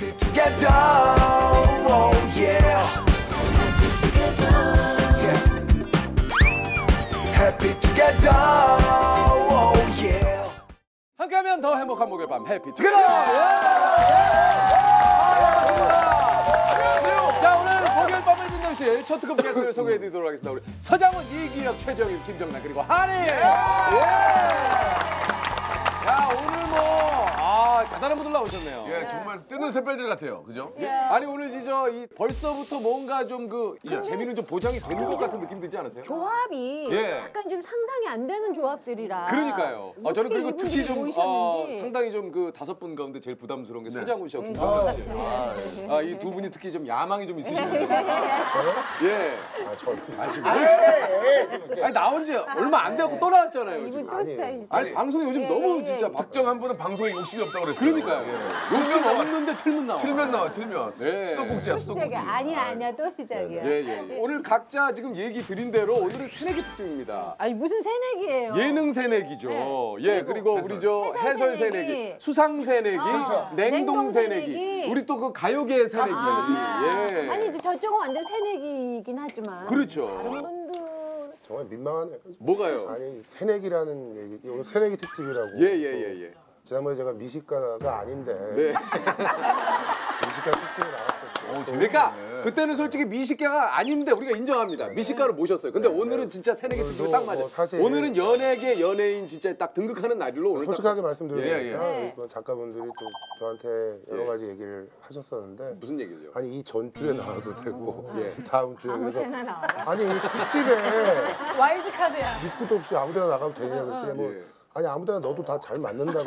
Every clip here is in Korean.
Happy together, oh yeah. Happy together, oh yeah. 함께하면 더 행복한 목요일 밤 해피 투게더! 자, 오늘 목요일 밤을 빛내실 첫 특급 게스트를 소개해드리도록 하겠습니다. 우리 서장훈, 이기혁, 최정일, 김정남 그리고 한이! 자, 오늘 대단한 분들 나오셨네요. 예, 정말 뜨는 샛별들 같아요. 그죠? 아니, 오늘 진짜 벌써부터 뭔가 좀 재미는 좀 보장이 되는 것 같은 느낌 들지 않으세요? 조합이 약간 좀 상상이 안 되는 조합들이라. 그러니까요. 저는 그리고 특히 좀 모이셨는지. 상당히 좀 그 5분 가운데 제일 부담스러운 게 서장훈 씨하고 김정남 씨. 이 두 분이 특히 좀 야망이 좀 있으시네요. 예. 아니, 나온 지 얼마 안 되고 또 나왔잖아요. 이분 지금. 또 스타일. 아니, 방송에 요즘 너무 진짜 특정한 분은 방송에 욕심이 없다고 그랬어요. 그러니까요. 욕심 없는데 틀면 나와. 틀면. 네. 수도꼭지야, 또 수도꼭지. 시작이야. 아니야 또 시작이야. 예. 오늘 각자 지금 얘기 드린 대로 오늘은 새내기 특집입니다. 아니 무슨 새내기예요? 예능 새내기죠. 네. 그리고 우리 저 해설 새내기, 수상 새내기, 냉동 새내기, 우리 또 그 가요계 새내기. 아니 이제 저쪽은 완전 새내기이긴 하지만. 그렇죠. 다른 분들. 정말 민망하네요. 뭐가요? 아니 새내기라는 얘기, 오늘 새내기 특집이라고. 예. 지난번에 제가 미식가가 아닌데 네. 미식가 특집이 나왔었죠. 그러니까 그때는 솔직히 미식가가 아닌데 우리가 인정합니다. 미식가를 모셨어요. 근데 오늘은 진짜 새내기 특집이 딱 맞아요. 사실 오늘은 연예계 연예인 진짜 딱 등극하는 날로 오늘 솔직하게 말씀드리면 예. 작가분들이 또 저한테 여러 가지 얘기를 하셨었는데 무슨 얘기죠? 아니 이 전주에 나와도 되고 예. 다음 주에 아무 그래서 데나 나와요. 아니 이 특집에 와일드 카드야. 밑도 없이 아무 데나 나가도 되냐 그랬더니 뭐 아니 아무 데나 넣어도 다 잘 맞는다고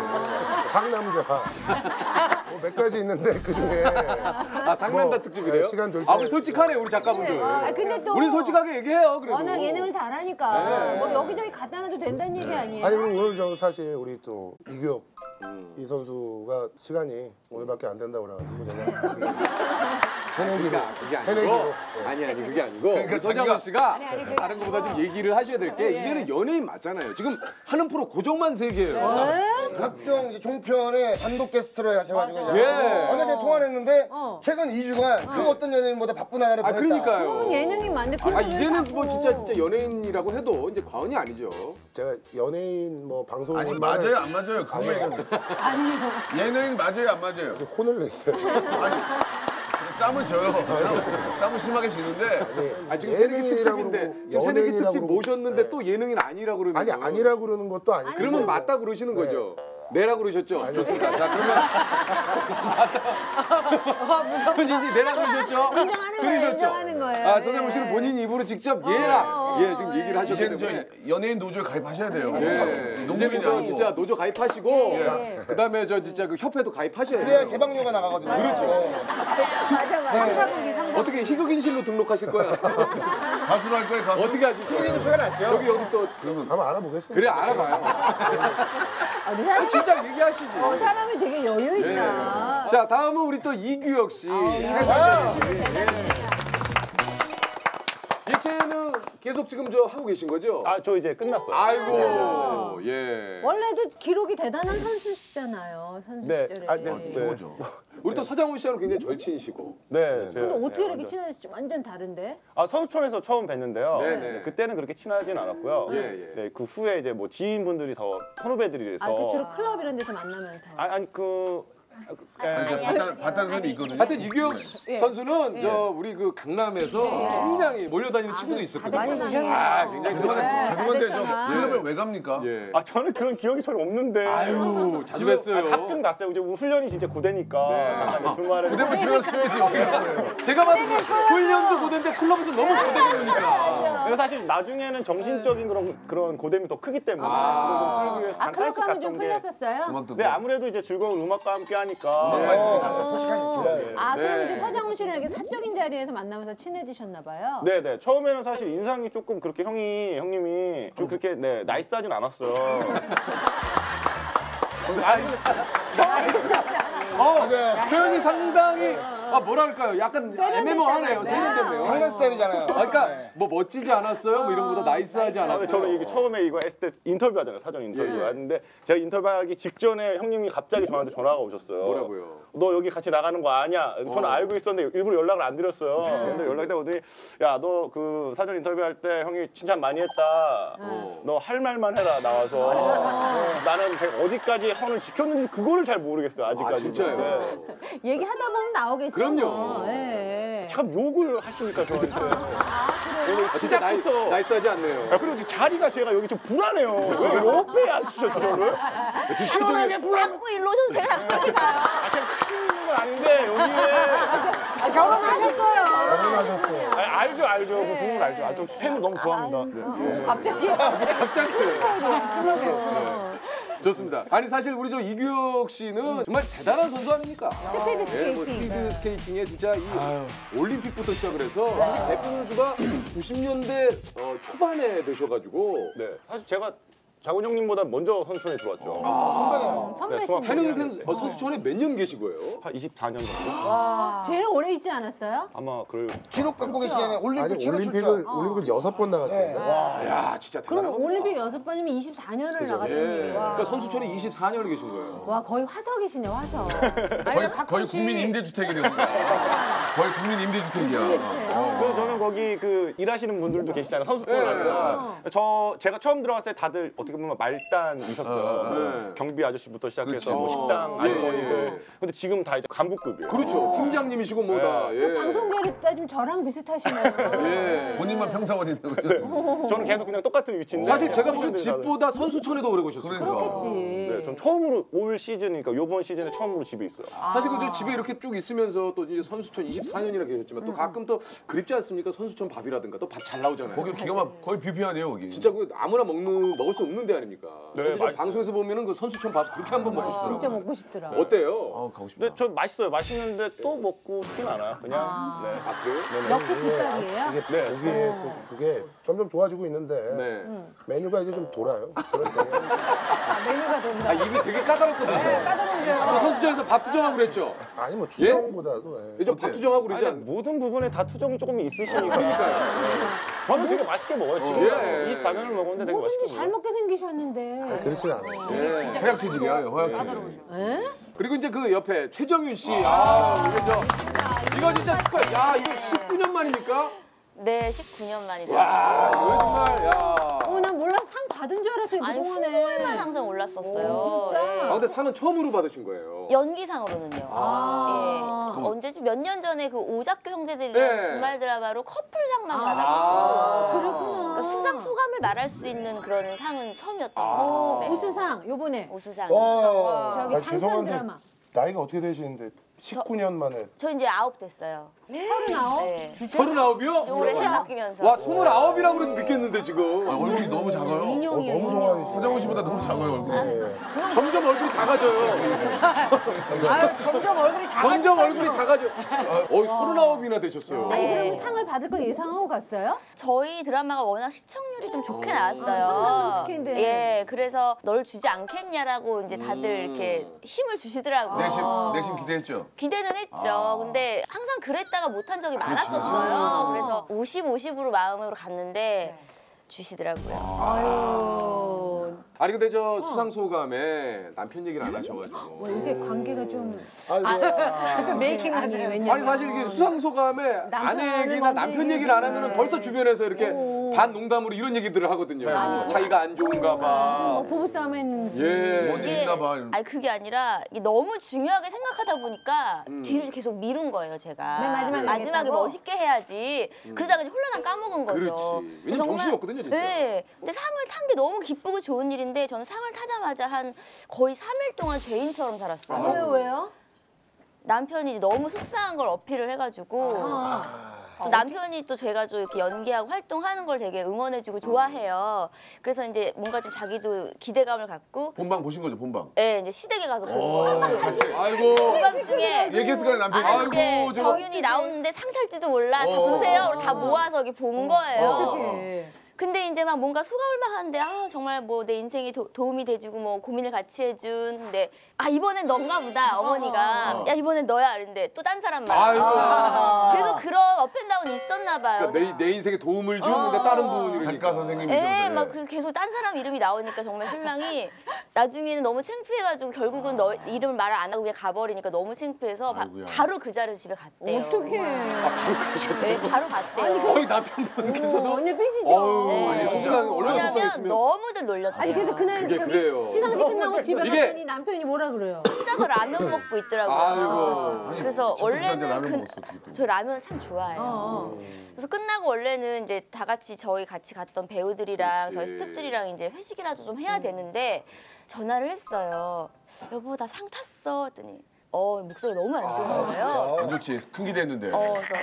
상남자 몇 가지 있는데 그중에 상남자 특집이래요? 시간 될 때 우리 솔직하네 우리 작가분들. 근데 또 우리 솔직하게 얘기해요. 그래도. 워낙 예능을 잘하니까 뭐 여기저기 갖다 놔도 된다는 얘기 아니에요? 아니 그럼 오늘 저 사실 우리 또 이규혁 이 선수가 시간이 오늘밖에 안 된다고 그래가지고 제가 새내기로 그게 아니고 아니 그게 아니고 그러니까 서장훈 씨가 아니, 다른 것보다 좀 얘기를 하셔야 될 게 이제는 연예인 맞잖아요. 지금 하는 프로 고정만 3개예요. 각종 이제 종편에 단독 게스트로 하셔가지고 예. 얼마 전에 통화를 했는데 최근 2주간 그 어떤 연예인보다 바쁜 하나를 보냈다. 그러니까요. 예능이 많은데 이제는 뭐 진짜 연예인이라고 해도 이제 과언이 아니죠. 제가 연예인 뭐 방송 아니 맞아요 안 맞아요 그거 얘기하면 아니요. 예능인 맞아요 안 맞아요. 혼을 냈어요. 아니 쌈은 져요. 쌈은 심하게 지는데. 지금 새내기 특집인데 지금 새내기 특집 모셨는데 네. 또 예능인 아니라고 그러면 아니 아니라고 그러는 것도 아니고 그러면 맞다 그러시는 거죠. 내라 그러셨죠? 좋습니다. 자 그러면 본인이 내라 그러셨죠? 인정하는 거예요. 서장훈 씨는 본인 입으로 직접 예라 지금 얘기를 하셨기 이제 때문에 연예인 노조에 가입하셔야 돼요. 이제부터 농구인이 진짜 노조 가입하시고 그다음에 저 진짜 그 협회도 가입하셔야 돼요. 그래야 재방료가 나가거든요. 그렇죠. 맞아. 상사분이 어떻게 희극인실로 등록하실 거야? 가수로 할 거예요 가수. 어떻게 하실 거예요? 표가 낫죠. 저기 여기 또 한번 알아보겠습니다. 그래 알아봐요. 진짜 얘기하시지. 사람이 되게 여유 있다. 자 다음은 우리 또 이규혁 씨. 예체능 계속 지금 하고 계신 거죠? 저 이제 끝났어요. 아이고 예. 원래도 기록이 대단한 선수시잖아요. 선수 시절에. 최고죠. 우리 또 서장훈 씨하고 굉장히 절친이시고. 네. 근데 어떻게 이렇게 친해졌지? 완전 다른데? 선수촌에서 처음 뵀는데요. 네네. 그때는 그렇게 친하진 않았고요. 예. 네, 그 후에 이제 뭐 지인분들이 더 선후배들이라서. 그 주로 클럽 이런 데서 만나면서. 봤다는 사람이 있거든요. 하여튼 이규혁 선수는 우리 그 강남에서 굉장히 몰려다니는 친구도 있었거든요. 많이 굉장히 죄송한데 저 클럽에 왜 갑니까? 예. 저는 그런 기억이 전혀 없는데. 아유 자주 뵀어요. 가끔 갔어요. 이제 훈련이 진짜 고되니까. 잠깐 주말에. 그때만 집에 쉬어야지 어디가요? 제가 봐도 훈련도 고된데 클럽에서 너무 고되니까. 그래서 사실 나중에는 정신적인 그런 고됨이 더 크기 때문에 그걸 좀 풀기 위해서 클럽 잠깐씩 가면 좀 갔던 게. 풀렸었어요? 음악도 네, 아무래도 이제 즐거운 음악과 함께 하니까. 솔직하시죠. 그럼 이제 서장훈 씨랑 이렇게 사적인 자리에서 만나면서 친해지셨나 봐요? 네네. 처음에는 사실 인상이 조금 그렇게 형님이 좀 그렇게 나이스하진 않았어요. 표현이 상당히 아 뭐랄까요? 약간 애매모하네요. 세련됐네요. 강남 스타일이잖아요. 그러니까 뭐 멋지지 않았어요? 뭐 이런 거보다 나이스하지 않았어요? 저는 이게 처음에 이거 했을 때 인터뷰하잖아요. 사전 인터뷰 하는데 제가 인터뷰하기 직전에 형님이 갑자기 저한테 전화가 오셨어요. 뭐라고요? 너 여기 같이 나가는 거 아냐? 저는 알고 있었는데 일부러 연락을 안 드렸어요. 근데 연락이 오더니 야, 너 그 사전 인터뷰할 때 형이 칭찬 많이 했다. 너 할 말만 해라 나와서. 나는 어디까지 선을 지켰는지 그거를 잘 모르겠어요. 아직까지. 아, 진짜요? 네. 얘기하다 보면 나오겠죠. 그럼요. 네. 참 욕을 하시니까 저한테. 진짜 시작부터. 나이스하지 않네요. 야, 그리고 자리가 제가 여기 좀 불안해요. 왜 옆에 앉히셨죠, 저를? 시원하게 불안. 자꾸 일로 오셔서 제가 자꾸 그렇게 가요. 제가 크신 건 아닌데 여기에. 결혼하셨어요. 결혼하셨어요. 알죠. 그 부분 알죠. 아, 저 팬을 너무 좋아합니다. 네. 갑자기. 갑자기. 좋습니다. 아니 사실 우리 저 이규혁 씨는 정말 대단한 선수 아닙니까? 스피드 예, 뭐 스케이팅. 스피드 스케이팅에 진짜 이 올림픽부터 시작을 해서 대표 선수가 90년대 초반에 되셔가지고 네. 사실 제가 장훈 형님보다 먼저 선수촌에 들어왔죠. 선배신. 해능생 선수촌에 몇 년 계신 거예요? 한 24년 정도? 제일 오래 있지 않았어요? 아마 그럴 기록 갖고 계시잖아요. 올림픽 아니 기록 올림픽을 출전. 올림픽을 6번 나갔습니다. 야 진짜 대단한 그럼 겁니다. 올림픽 6번이면 24년을 그죠. 나갔다는 예. 얘기예요. 그러니까 선수촌에 24년을 계신 거예요. 와 거의 화석이시네 화석. 거의 국민 임대주택이 되는 거야. 거의 국민 임대주택이야. 그래서 저는 거기 그 일하시는 분들도 계시잖아요. 선수권 아니라. 제가 처음 들어갔을 때 다들 어떻게 보면 말단이셨어요. 네. 경비 아저씨부터 시작해서 그렇지. 뭐 식당 예, 아주머니들. 근데 지금 다 이제 간부급이에요. 그렇죠. 팀장님이시고 뭐다. 예. 방송계로 따지면 저랑 비슷하시네요. 예. 본인만 평사원인데 그죠? 저는 계속 그냥 똑같은 위치인데. 사실 제가 보기엔 포지션들이 다들- 집보다 선수촌에도 오래 계셨어요. 그러니까. 그렇겠지. 네, 전 처음으로 올 시즌이니까 요번 시즌에 처음으로 집에 있어요. 사실 그 집에 이렇게 쭉 있으면서 또 이제 선수촌 24년이나 계셨지만 또 가끔 또 그립지 않습니까? 선수촌 밥이라든가 또 밥 잘 나오잖아요. 거기 기가 막 거의 뷔페 아니에요 거기. 진짜 그 아무나 먹을 수 없는 데 아닙니까? 네, 사실 맛있어요. 방송에서 보면은 그 선수촌 밥 그렇게 한번 먹으시더라고요. 진짜 먹고 싶더라. 어때요? 가고 싶다. 근데 저 맛있어요. 맛있는데 또 먹고 싶진 않아요. 그냥. 네. 아 그래요? 역시 집밥이에요? 이게 네. 거기에 또 그게 점점 좋아지고 있는데 네. 메뉴가 이제 좀 돌아요. 그러니까 메뉴가 돈다. 아 입이 되게 까다롭거든요. 그 선수촌에서 밥 투정하고 그랬죠? 아니 뭐 투정보다도 이제 밥 투정하고 그러지 아니, 않 모든 부분에 다 투정이 조금 있으시니까. 저는 되게 맛있게 먹어요. 지금 예. 24년을 먹었는데 되게 맛있게 뭐든지 잘 먹어요. 먹게 생기셨는데. 그렇진 않아요. 허약 체질이야, 허약 체질. 그리고 이제 그 옆에 최정윤 씨. 이거 진짜 축하. 야 이거 19년 만입니까? 네, 19년 만이다. 와 이거 정말 야. 난 몰라 상 받은 줄 알았어요 아니, 그동안에. 후보에만 항상 올랐었어요. 진짜? 예. 아 근데 상은 처음으로 받으신 거예요. 연기상으로는요. 예. 언제지 몇 년 전에 그 오작교 형제들이랑 네. 주말 드라마로 커플상만 받았고 그렇구나. 그러니까 수상 소감을 말할 수 있는 그런 상은 처음이었던 거죠. 네. 우수상 요번에 우수상. 저기 아니, 창선 죄송한데 드라마. 나이가 어떻게 되시는데 19년 만에 저 이제 9 됐어요. 39? 네. 39이요? 올해 해 바뀌면서. 와 29이라고 그래도 믿겠는데 지금. 얼굴이 너무 작아요. 인형이에요. 너무 동안이시죠. 서장훈 씨보다 너무 작아요 얼굴이. 점점 얼굴이 작아져요. 점점 얼굴이 점점 얼굴이 작아져. 39이나 되셨어요. 아니 네. 그러면 상을 받을 걸 예상하고 갔어요? 저희 드라마가 워낙 시청률이 좀 좋게 나왔어요. 청담동 스캔들. 예, 그래서 널 주지 않겠냐라고 이제 다들 이렇게 힘을 주시더라고요. 내심 기대했죠. 기대는 했죠. 근데 항상 그랬다가 못한 적이 많았었어요. 그래서 50, 50으로 마음으로 갔는데 주시더라고요. 아유. 아니 근데 저 수상 소감에 남편 얘기를 안 하셔가지고. 뭐 요새 관계가 좀 아이고야. 메이킹 하세요. 왜냐면 아니 사실 이게 수상 소감에 아내 얘기나 먼저 남편 얘기를 안 하면은 얘기해. 벌써 주변에서 이렇게 반 농담으로 이런 얘기들을 하거든요. 뭐 사이가 안 좋은가 봐. 뭐 부부싸움 했는지. 예. 뭔 일인가 봐. 아니 그게 아니라 이게 너무 중요하게 생각하다 보니까 뒤로 계속 미룬 거예요, 제가. 맨 마지막에 마지막에 하겠다고? 멋있게 해야지. 그러다가 이제 홀라당 까먹은 거죠. 그렇지. 왜냐면 정신이 없거든요, 진짜. 네. 근데 상을 탄 게 너무 기쁘고 좋은 일인데 저는 상을 타자마자 한 거의 3일 동안 죄인처럼 살았어요. 왜요? 남편이 너무 속상한 걸 어필을 해가지고 또 남편이 또 제가 좀 이렇게 연기하고 활동하는 걸 되게 응원해주고 좋아해요. 그래서 이제 뭔가 좀 자기도 기대감을 갖고 본방 보신 거죠, 본방. 예, 이제 시댁에 가서 본 거예요. 같이. 아이고. 본방 중에 얘기했을 거 남편이. 아, 이제 아이고, 저거. 정윤이 나오는데 상 탈지도 몰라. 다 보세요. 다 모아서 여기 본 거예요. 어떻게? 근데 이제 막 뭔가 속아올만 하는데 아 정말 뭐 내 인생에 도움이 돼주고 뭐 고민을 같이 해준 근데 아 이번엔 넌가 보다 어머니가 야 이번엔 너야 이랬는데 또 딴 사람 말. 그래서 그런 업앤다운이 있었나 봐요. 그러니까 내 인생에 도움을 준 근데 다른 분이 작가 선생님이 네, 막 그래서 계속 딴 사람 이름이 나오니까 정말 신랑이 나중에는 너무 창피해가지고 결국은 너 이름을 말을 안 하고 그냥 가버리니까 너무 창피해서 바로 그 자리에서 집에 갔대요. 어떡해. 네, 바로 갔대요. 거의 남편분께서도 언니 삐지죠. 네. 아니 속상 얼마나 왜냐면 속상했으면 너무들 놀렸대요. 아니 그래서 그날 그게 저기 그래요. 시상식 끝나고 집에 이게- 갔더니 남편이 뭐라 그래요? 혼자서 라면 먹고 있더라고요. 아이고. 그래서 원래는 라면 먹었어, 어떻게 또. 저 라면을 참 좋아해요. 그래서 끝나고 원래는 이제 다 같이 저희 같이 갔던 배우들이랑 저희 그렇지. 스태프들이랑 이제 회식이라도 좀 해야 되는데 전화를 했어요. 여보 나 상 탔어 했더니 목소리가 너무 안 좋은 거예요. 안 좋지. 큰 기대했는데.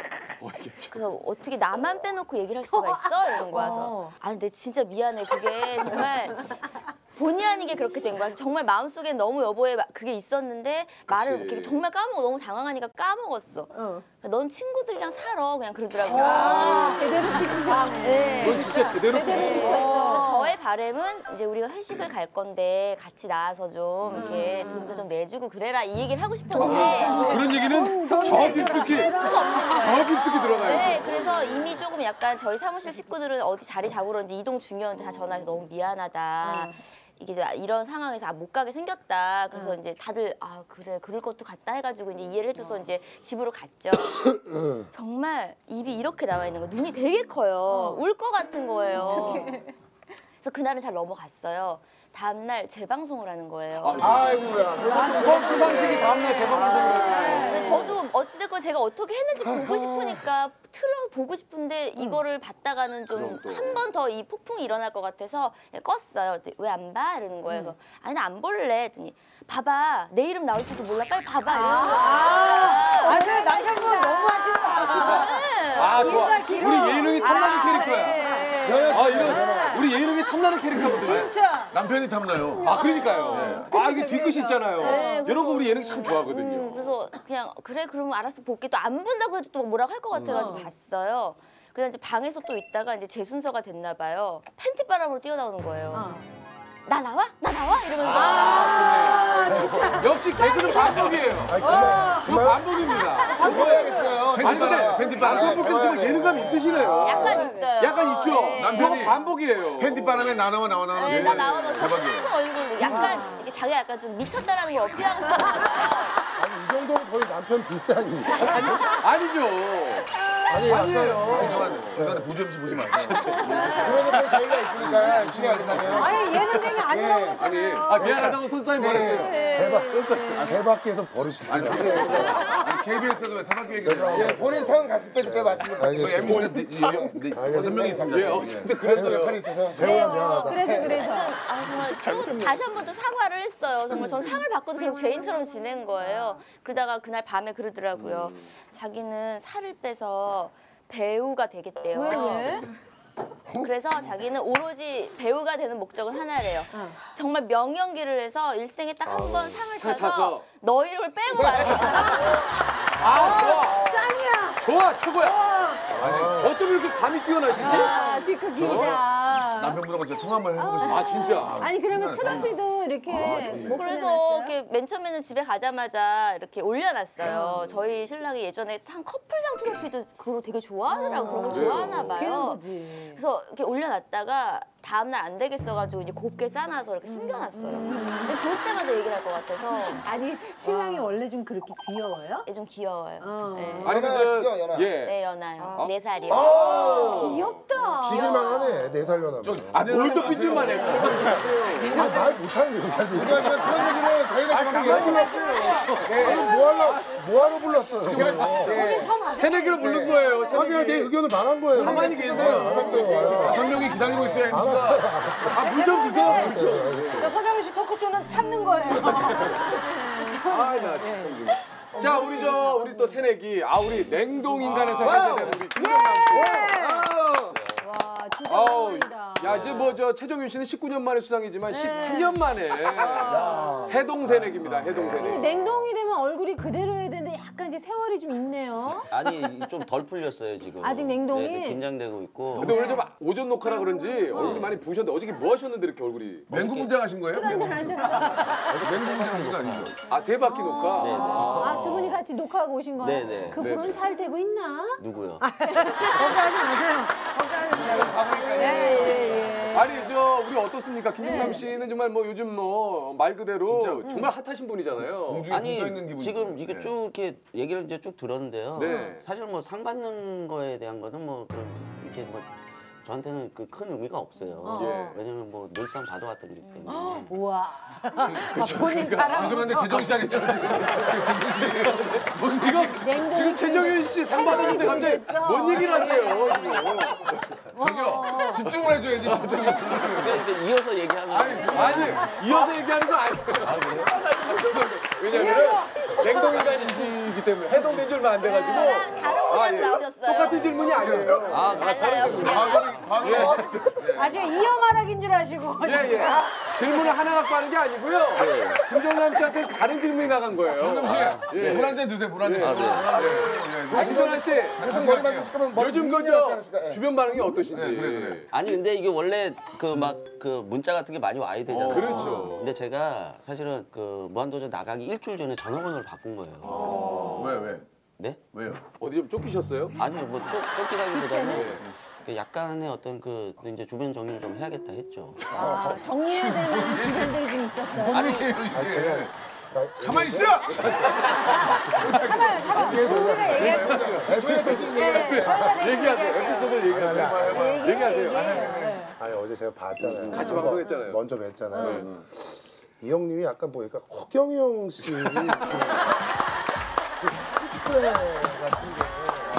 그래서 어떻게 나만 빼놓고 얘기를 할 수가 있어? 이런 거야. 그래서 아 근데 진짜 미안해. 그게 정말 본의 아니게 그렇게 된 거야. 정말 마음속에 너무 여보의 그게 있었는데 말을 이렇게 정말 너무 당황하니까 까먹었어. 넌 친구들이랑 살아 그냥 그러더라고요. 제대로 삐지셨네. 네. 넌 진짜 제대로 그래서 저의 바람은 이제 우리가 회식을 갈 건데 같이 나와서 좀 이렇게 돈도 좀 내주고 그래라 이 얘기를 하고 싶었는데 그런 얘기는 저 깊숙이 수가 없는 거예요. 저 깊숙이 들어가요. 네, 그래서 이미 조금 약간 저희 사무실 식구들은 어디 자리 잡으러 이제 이동 중이었는데 다 전화해서 너무 미안하다. 이게 이런 상황에서 못 가게 생겼다. 그래서 이제 다들 아 그래 그럴 것도 같다 해가지고 이제 이해를 해줘서 이제 집으로 갔죠. 정말 입이 이렇게 나와 있는 거, 눈이 되게 커요. 울 것 같은 거예요. 그래서 그날은 잘 넘어갔어요. 다음날 재방송을 하는 거예요. 아이고야. 시상식이 다음날 재방송을 근데 저도 어찌됐건 제가 어떻게 했는지 보고 싶으니까 틀어서 보고 싶은데 이거를 봤다가는 좀 한 번 더 이 폭풍이 일어날 것 같아서 껐어요. 왜 안 봐? 이러는 거예요. 그래서 아니 나 안 볼래. 했더니 봐봐. 내 이름 나올지도 몰라. 빨리 봐봐. 이러는 거예요. 그래 남편분 너무 하시다. 아 좋아. 우리 예능이 탐나는 캐릭터야. 아 이거 우리 예능이 탐나는 캐릭터거든요. 진짜. 남편이 탐나요. 아 그러니까요. 아 이게 뒤끝이 있잖아요. 네, 이런 거 우리 예능 참 좋아하거든요. 그래서 그냥 그래 그러면 알았어 볼게. 또 안 본다고 해도 또 뭐라고 할 것 같아가지고 봤어요. 그래서 이제 방에서 또 있다가 이제 제 순서가 됐나 봐요. 팬티바람으로 뛰어나오는 거예요. 나 나와? 나 나와? 이러면서. 역시 개그는 반복이에요. 이거 반복입니다. 뭐 해야겠어요. 아니 근데 팬티바람. 남편분께서 정말 예능감이 있으시네요. 약간 있어요. 약간 있죠. 네. 남편이 이거 반복이에요. 팬티바람에 나 나와. 네, 나 나와서 대박이에요. 얼굴 약간 이게 자기가 약간 좀 미쳤다라는 걸 어필하고 싶었나 봐요. 아니 이 정도면 거의 남편 비싸니. 아니죠. 아니 아니에요. 죄송한데 보조 MC 보지 마세요. 그러니까 저희가 있으니까 중요하게 된다면. 아니 예능쟁이 아니라고 그랬잖아요. 아 미안하다고 손싸임 보냈어요. 대밖에서 버릇이. 아니 KBS도 사각기 얘기를 예, 본인 턴 갔을 때 그때 말씀드릴게요. 저희 MC가 5명이 있습니다. 예, 어쨌든 그래서요. 역할이 있어서. 세호야 미안하다. 하여튼 정말 또 다시 한 번 또 사과를 했어요. 정말 전 상을 받고도 계속 죄인처럼 지낸 거예요. 그러다가 그날 밤에 그러더라고요. 자기는 살을 빼서 배우가 되겠대요. 왜? 그래서 자기는 오로지 배우가 되는 목적은 하나래요. 정말 명연기를 해서 일생에 딱 한 번 상을 타서 타서. 너 이름을 빼고 말고 아 좋아. 짱이야. 좋아 최고야. 어쩜 이렇게 감이 뛰어나시지? 아, 뒤끝 길다. 남편분하고 진짜 통화 한번 해보고 싶어요. 아 진짜. 아니 그러면 트로피도 이렇게 뭐 그래서 이렇게 맨 처음에는 집에 가자마자 이렇게 올려놨어요. 저희 신랑이 예전에 산 커플상 트로피도 그거 되게 좋아하더라고. 그런 거 좋아하나 그런 봐요. 거지. 그래서 이렇게 올려놨다가 다음날 안 되겠어가지고 이제 곱게 싸놔서 이렇게 숨겨놨어요. 근데 볼 때마다 얘기를 할 것 같아서 아니 신랑이 원래 좀 그렇게 귀여워요? 좀 귀여워요. 네. 아니 연하시죠, 연하? 예. 네, 연하요. 4살이요. 귀엽다. 삐질만하네 4살려나. 뭘또 삐질만 해. 아말 못하는 게 그냥 그런 얘기는 저희가 좀 왜 불렀어요? 뭐하러 불렀어요? 새내기로 부른 거예요. 아니 내 의견을 말한 거예요. 가만히 계세요. 알았어요. 5명이 기다리고 있어요, MC가. 물 좀 주세요. 그러니까 서경민 씨 토크쇼는 참는 거예요. 아나 참. 자 우리 또 새내기 우리 냉동 인간에서 해제된 우리 김정남 와 진짜 아우, 오랜만이다. 야 이제 뭐 최정윤 씨는 19년 만에 수상이지만 18년 만에 해동 새내기입니다. 해동 새내기. 냉동이 되면 얼굴이 그대로 해야 되는데 약간 이제 세월이 좀 있네요. 아니 좀 덜 풀렸어요 지금. 아직 냉동이? 네, 긴장되고 있고. 근데 오늘 좀 오전 녹화라 그런지 얼굴이 많이 부으셨는데 어저께 뭐 하셨는데 이렇게 얼굴이? 맹구 분장 하신 거예요? 술 한잔 하셨어? 맹구 분장 하신 거 아니죠? 아, 세 바퀴 녹화? 네네. 아, 두 분이 같이 녹화하고 오신 거예요? 네네. 그 불은 잘 되고 있나? 누구요? 걱정하지 마세요. 아니 저 우리 어떻습니까? 김종남 씨는 정말 뭐 요즘 뭐 말 그대로 정말 핫하신 분이잖아요. 공중에 아니 붙어 있는 기분이. 지금 이게 네. 쭉 이렇게 얘기를 이제 쭉 들었는데요. 네. 사실 뭐 상 받는 거에 대한 거는 뭐 그런 이렇게 뭐 저한테는 그 큰 의미가 없어요. 예. 왜냐면 뭐 늘상 받아왔던 거기 때문에. 우와. 본인 자랑. 죄송한데 제정신하겠죠 지금. 지금 최정윤 씨 상 받았는데 갑자기 뭔 얘기를 하세요? 지금. 저기요 집중을 해줘야지 집중. 그러니까 이어서 얘기하면 아니 이어서 얘기하는 거 아니에요. 왜냐면 냉동인간이시기 때문에 해동된 지 얼마 안 돼가지고 다른 분야로 나오셨어요. 똑같은 질문이 아니에요. 달라요. 아 지금 이어 말하기인 줄 아시고. 예. 질문을 하나 갖고 하는 게 아니고요. 김종남 씨한테 다른 질문이 나간 거예요. 정남 씨, 예. 물 한 잔 드세요. 물 한 잔. 김종남 씨, 무슨 머리 만드실 거면 머리 요즘 빗는 일 그저 없지 않습니까? 예. 주변 반응이 어떠신지. 그래. 아니 근데 이게 원래 그 막 그 문자 같은 게 많이 와야 되잖아요. 그렇죠. 근데 제가 사실은 그 무한도전 나가기 일주일 전에 전화번호를 바꾼 거예요. 왜? 네? 왜요? 어디 좀 쫓기셨어요? 아니요, 뭐 쫓기다기보다는 그 약간의 어떤 그 이제 주변 정리를 좀 해야겠다 했죠. 아, 정리해야 될 만한 주변들이 좀 있었어요. 아니 아, 제가 가만히 있어. 얘기하세요. 에피소드를 얘기하세요. 얘기하세요. 아니 어제 제가 봤잖아요. 같이 방송했잖아요. 먼저 뵀잖아요. 이 형님이 약간 보니까 허경영 씨 그 같은 게.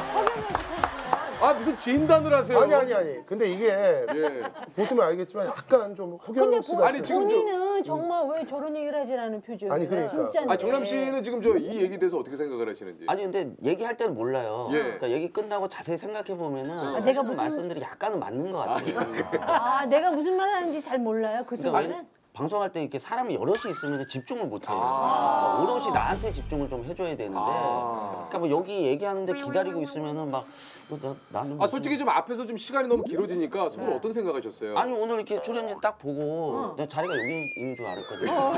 아 무슨 진단을 하세요? 아니. 근데 이게 예. 보시면 알겠지만 약간 좀 허경영 씨 같은. 아니, 지금 본인은 정말 왜 저런 얘기를 하지라는 표정이에요. 아니, 그러니까. 진짜인데. 아 정남 씨는 지금 저 이 얘기 대해서 어떻게 생각을 하시는지? 아니 근데 얘기할 때는 몰라요. 예. 그러니까 얘기 끝나고 자세히 생각해 보면은 내가 하시는 무슨- 말씀들이 약간은 맞는 것 같아요. 아, 내가 무슨 말 하는지 잘 몰라요. 그 그러니까 순간은. 방송할 때 이렇게 사람이 여럿이 있으면 집중을 못 해요. 그러니까 오롯이 나한테 집중을 좀 해줘야 되는데, 그러니까 뭐 여기 얘기하는데 기다리고 있으면은 막 나는 아 솔직히 좀 앞에서 좀 시간이 너무 길어지니까 속으로 어떤 생각하셨어요? 아니 오늘 이렇게 출연진 딱 보고 내가 자리가 여기 있는 줄 알았거든요.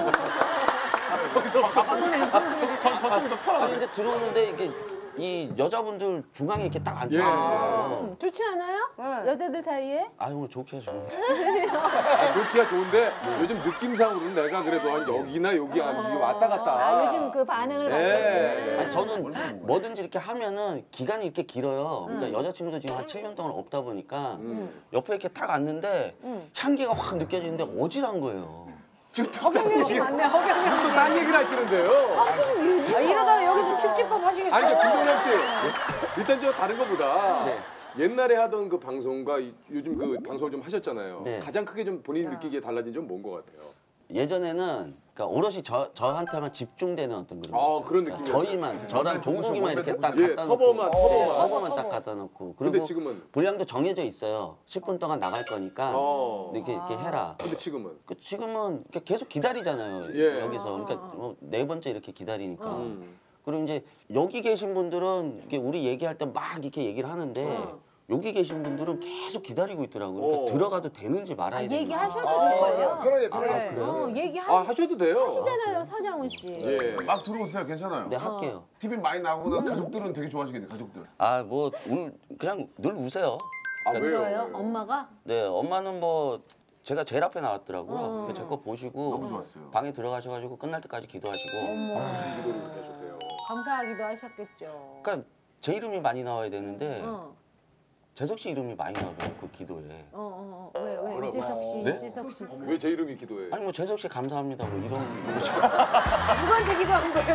아니 근데 들어오는데 이게 이 여자분들 중앙에 이렇게 딱 앉아. 좋지 않아요? 여자들 사이에? 아 오늘 좋게 좋은데. 아, 좋기가 좋은데 요즘 느낌상으로는 내가 그래도 한 여기나 여기 왔다 갔다. 아, 요즘 그 반응을 봤어요. 네. 아니, 저는 뭐든지 이렇게 하면은 기간이 이렇게 길어요. 그러니까 여자친구도 지금 한 7년 동안 없다 보니까 옆에 이렇게 딱 앉는데 향기가 확 느껴지는데 어지러운 거예요. 지금 허경영 씨 맞네, 허경영 씨. 또딴 얘기를 하시는데요. 아, 이러다가 여기서 축지법 하시겠어요? 아니 김종남 씨 일단 저 다른 거보다 네. 옛날에 하던 그 방송과 요즘 그 방송을 좀 하셨잖아요. 네. 가장 크게 좀 본인이 느끼기에 달라진 점 뭔 것 같아요? 예전에는 그러니까 오롯이 저한테만 집중되는 어떤 그런. 아, 거죠. 그런 그러니까 느낌이었죠. 저희만 저랑 종국이만 이렇게 딱 예, 갖다 놓고 터보만. 딱 갖다 놓고 근데 그리고 지금은 분량도 정해져 있어요. 10분 동안 나갈 거니까 이렇게 해라. 근데 지금은 지금은 이렇게 계속 기다리잖아요. 예. 여기서 그러니까 뭐 네 번째 이렇게 기다리니까. 그리고 이제 여기 계신 분들은 이렇게 우리 얘기할 때 막 이렇게 얘기를 하는데 여기 계신 분들은 계속 기다리고 있더라고요. 그러니까 들어가도 되는지 말아야 되는지. 얘기하셔도 될걸요? 편하게. 하셔도 돼요. 하시잖아요, 서장훈 씨. 예. 막 들어오세요. 괜찮아요. 네, 할게요. TV 많이 나오고 가족들은 되게 좋아하시겠네. 가족들. 아, 뭐 그냥 늘 우세요. 아 왜요? 그래요? 엄마가? 네, 엄마는 뭐 제가 제일 앞에 나왔더라고요. 제 거 보시고 너무 좋았어요. 방에 들어가셔가지고 끝날 때까지 기도하시고. 기도를 하셨대요. 감사하기도 하셨겠죠. 그러니까 제 이름이 많이 나와야 되는데 재석 씨 이름이 많이 나오더라고요. 그 기도에. 왜? 뭐라고? 유재석 씨, 네? 유재석 씨. 왜 제 이름이 기도해? 아니 뭐 재석 씨 감사합니다. 뭐 이런. 누구한테 기도한 거예요,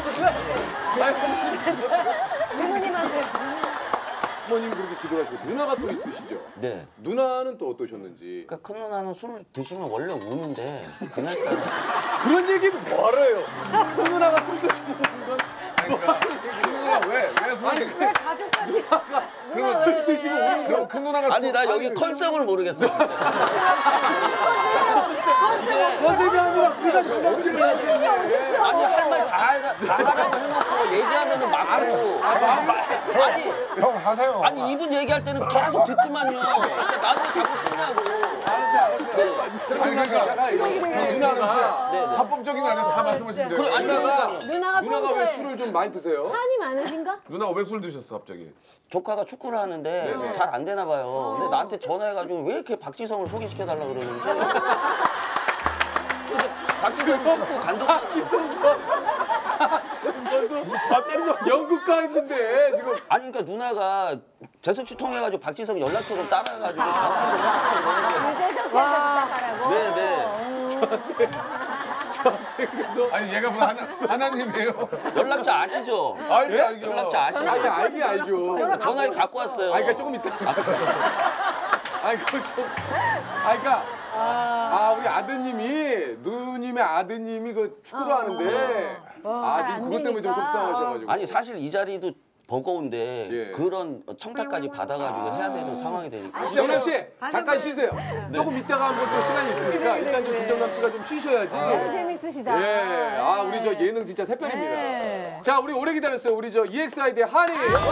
누누님한테. 부모님 그렇게 기도하시고 누나가 또 있으시죠? 네. 누나는 또 어떠셨는지? 그러니까 큰 누나는 술을 드시면 원래 우는데 그날까지. 그런 얘기는 뭐래요? 큰 누나가 술 드시는 건 그러니까 누나가 왜 아니 소리? 왜 가족까지? 그럼 큰 누나가 아니 나 여기 컨셉을 모르겠어. 진짜. 컨셉이 아니라 우리가 정답을 아니 할 말 다 하라고 해놓고 얘기하면은 맞고. 아니 형 하세요. 아니 이분 얘기할 때는 계속 듣더만요. 그러니까 나도 자꾸 듣냐고. 아니 그러니까 누나가 네네. 합법적인 거 아니라 다 말씀하시면 돼요. 아니 그러니까 누나가 누나가 왜 평소에 술을 좀 많이 드세요? 한이 많으신가? 누나 왜 술 드셨어 갑자기? 조카가 축구를 하는데 잘 안 되나 봐요. 근데 나한테 전화해가지고 왜 이렇게 박지성을 소개시켜달라 그러는지. 근데 박지성 축구 감독. 연극가 했는데 지금 아니 그러니까 누나가 재석 씨 통해가지고 박지성 연락처 좀 따라가지고 전화를 유재석 씨한테 부탁하라고. 네네. 아니 얘가 무슨 하나님이에요? 연락처 아시죠? 알죠 알죠. 연락처 아시죠? 아니 알죠. 전화기 갖고 왔어요. 아 그러니까 조금 이따. 아니 그걸 좀. 아 그러니까 우리 아드님이 누님의 아드님이 그 축구를 하는데 지금 그것 때문에 좀 속상하셔가지고. 아니 사실 이 자리도 버거운데 예. 그런 청탁까지 받아가지고 해야 되는 상황이 되니까. 정남 씨 잠깐 쉬세요. 조금 이따가 한번 또 시간이 있으니까 일단 좀 김정남 씨가 좀 쉬셔야지. 너무 재밌으시다. 예, 우리 저 예능 진짜 새별입니다. 네. 자, 우리 오래 기다렸어요. 우리 저 EXID 한이.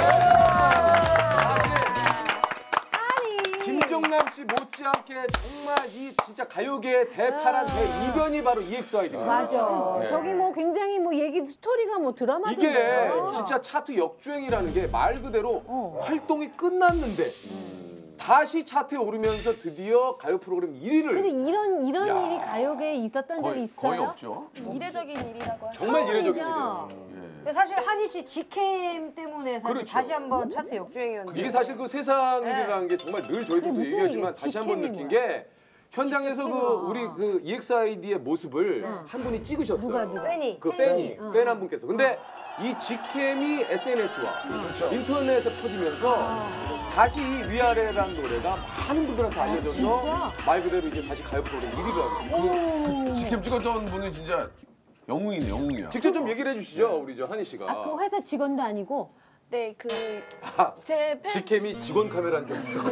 김정남 씨 못지않게 정말 이 진짜 가요계의 대파란 대이변이 바로 EXID입니다. 맞아. 저기 뭐 굉장히 뭐 얘기 스토리가 뭐 이게 드라마던데요. 진짜 차트 역주행이라는 게 말 그대로 활동이 끝났는데 다시 차트에 오르면서 드디어 가요 프로그램 1위를. 근데 이런 일이 가요계에 있었던 적이 있어요? 거의 없죠. 이례적인 일이라고 하죠. 정말 이례적인 처음이죠. 일이에요. 근데 사실 한희 씨 직캠 때문에 사실 그렇죠. 다시 한번 차트 역주행이었는데. 이게 사실 그 세상 일이라는 게 정말 늘 저희들도 무슨 얘기하지만 얘기야? 다시 한번 직캠이 느낀 뭐야? 게 현장에서 그 우리 그 EXID의 모습을 한 분이 찍으셨어요. 누가? 팬이. 그 팬이 팬 한 분께서. 근데 이 직캠이 SNS와 인터넷에 퍼지면서 다시 이 위아래라는 노래가 많은 분들한테 알려져서 말 그대로 이제 다시 가요 프로그램 1위를 하고. 그 직캠 찍었던 분이 진짜 영웅이네 영웅이야. 직접 좀 얘기를 해주시죠, 우리 저 한희 씨가. 그 회사 직원도 아니고 네, 제 팬. 직캠이 직원 카메라인 줄 알고.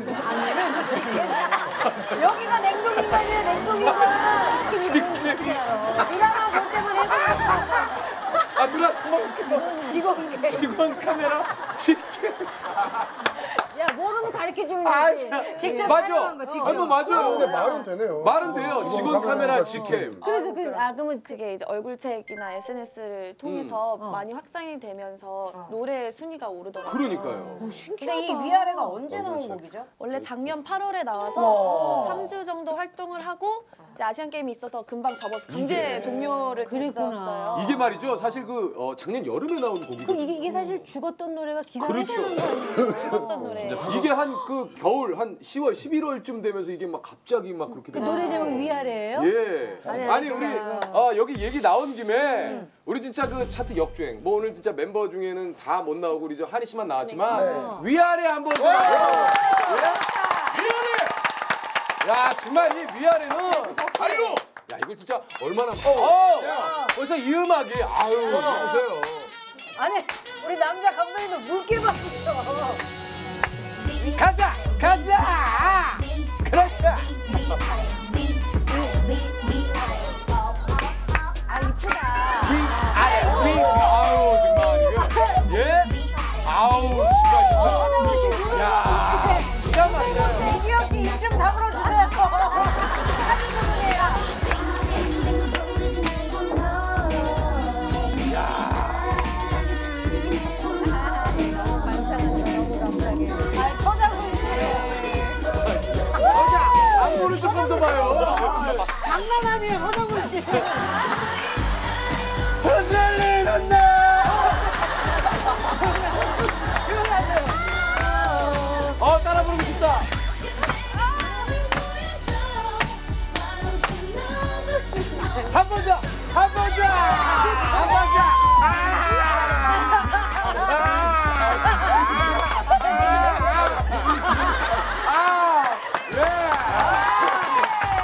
여기가 냉동인간이야 냉동인간. 드라마 볼 때만 누나 정말 직원 카메라 직캠. 야 모르는 거 가르쳐 주는 거지. 직접 맞아. 촬영한 거 직접. 아니 맞아요. 근데 말은 되네요. 말은 돼요. 직원 카메라 직캠. 그래서 그러면 그게 이제 얼굴책이나 SNS를 통해서 많이 확산이 되면서 노래 순위가 오르더라고요. 그러니까요. 근데 이 위아래가 언제 나온 곡이죠? 원래 작년 8월에 나와서 3주 정도 활동을 하고 이제 아시안 게임이 있어서 금방 접어서 강제 종료를 됐었어요. 이게 말이죠. 사실 그 작년 여름에 나온 곡이거든요. 그럼 이게 사실 죽었던 노래가 기사를 그렇죠. 해서는 거 아니에요? 죽었던 노래. 이게 한 그 겨울 한 10월, 11월쯤 되면서 이게 막 갑자기 막 그렇게 그 노래 제목 위아래예요? 예. 아니 우리 여기 얘기 나온 김에 우리 진짜 그 차트 역주행. 뭐 오늘 진짜 멤버 중에는 다 못 나오고 우리 저 한희 씨만 나왔지만 위아래 한번 좀. 위아래. 야 정말 이 위아래는 아이고. 야 이걸 진짜 얼마나. 벌써 이 음악이 아유 보세요. 아니 우리 남자 감독님도 묽게 봤었죠. 가자! 가자! 그렇지! 아 이쁘다. 아래 위! 아우 정말 이거 예? 아우 정말 진짜 야 진짜 맞아요. 이기혁 씨 입 좀 다물어주세요. 안무를 조금 더 봐요. 장난 아니에요 서장훈 씨. 흔들리는 날. 따라 부르고 싶다. 한 번 더, 한 번 더, 한 번 더.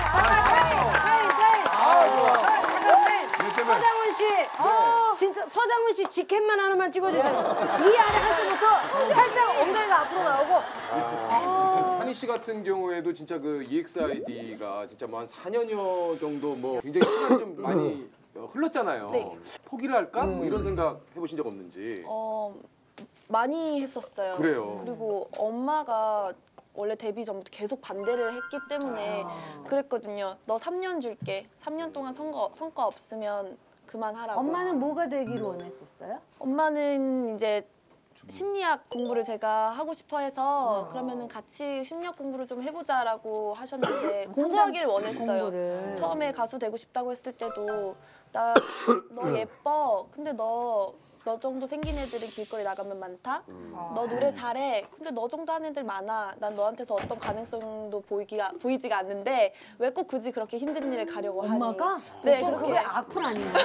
서장훈 씨, 진짜 서장훈 서장훈 씨 직캠만 하나만 찍어주세요. 이 안에 할 때부터 살짝 엉덩이가 앞으로 나오고. 한희 씨 같은 경우에도 진짜 그 EXID가 진짜 뭐 한 4년여 정도 뭐 굉장히 시간이 좀 많이 흘렀잖아요. 네. 포기를 할까? 뭐 이런 생각 해보신 적 없는지. 많이 했었어요. 그래요. 그리고 엄마가 원래 데뷔 전부터 계속 반대를 했기 때문에 그랬거든요. 너 3년 줄게. 3년 동안 성과 없으면 그만하라고. 엄마는 뭐가 되기를 원했었어요? 엄마는 이제 심리학 공부를 제가 하고 싶어 해서 그러면은 같이 심리학 공부를 좀 해보자라고 하셨는데 공부하기를 원했어요. 공부를. 처음에 가수 되고 싶다고 했을 때도 너 예뻐. 근데 너 정도 생긴 애들은 길거리 나가면 많다. 너 노래 잘해. 근데 너 정도 하는 애들 많아. 난 너한테서 어떤 가능성도 보이지가 않는데 왜 꼭 굳이 그렇게 힘든 일을 가려고 하니? 엄마가? 네, 오빠 그렇게. 그게 악플 아닌가?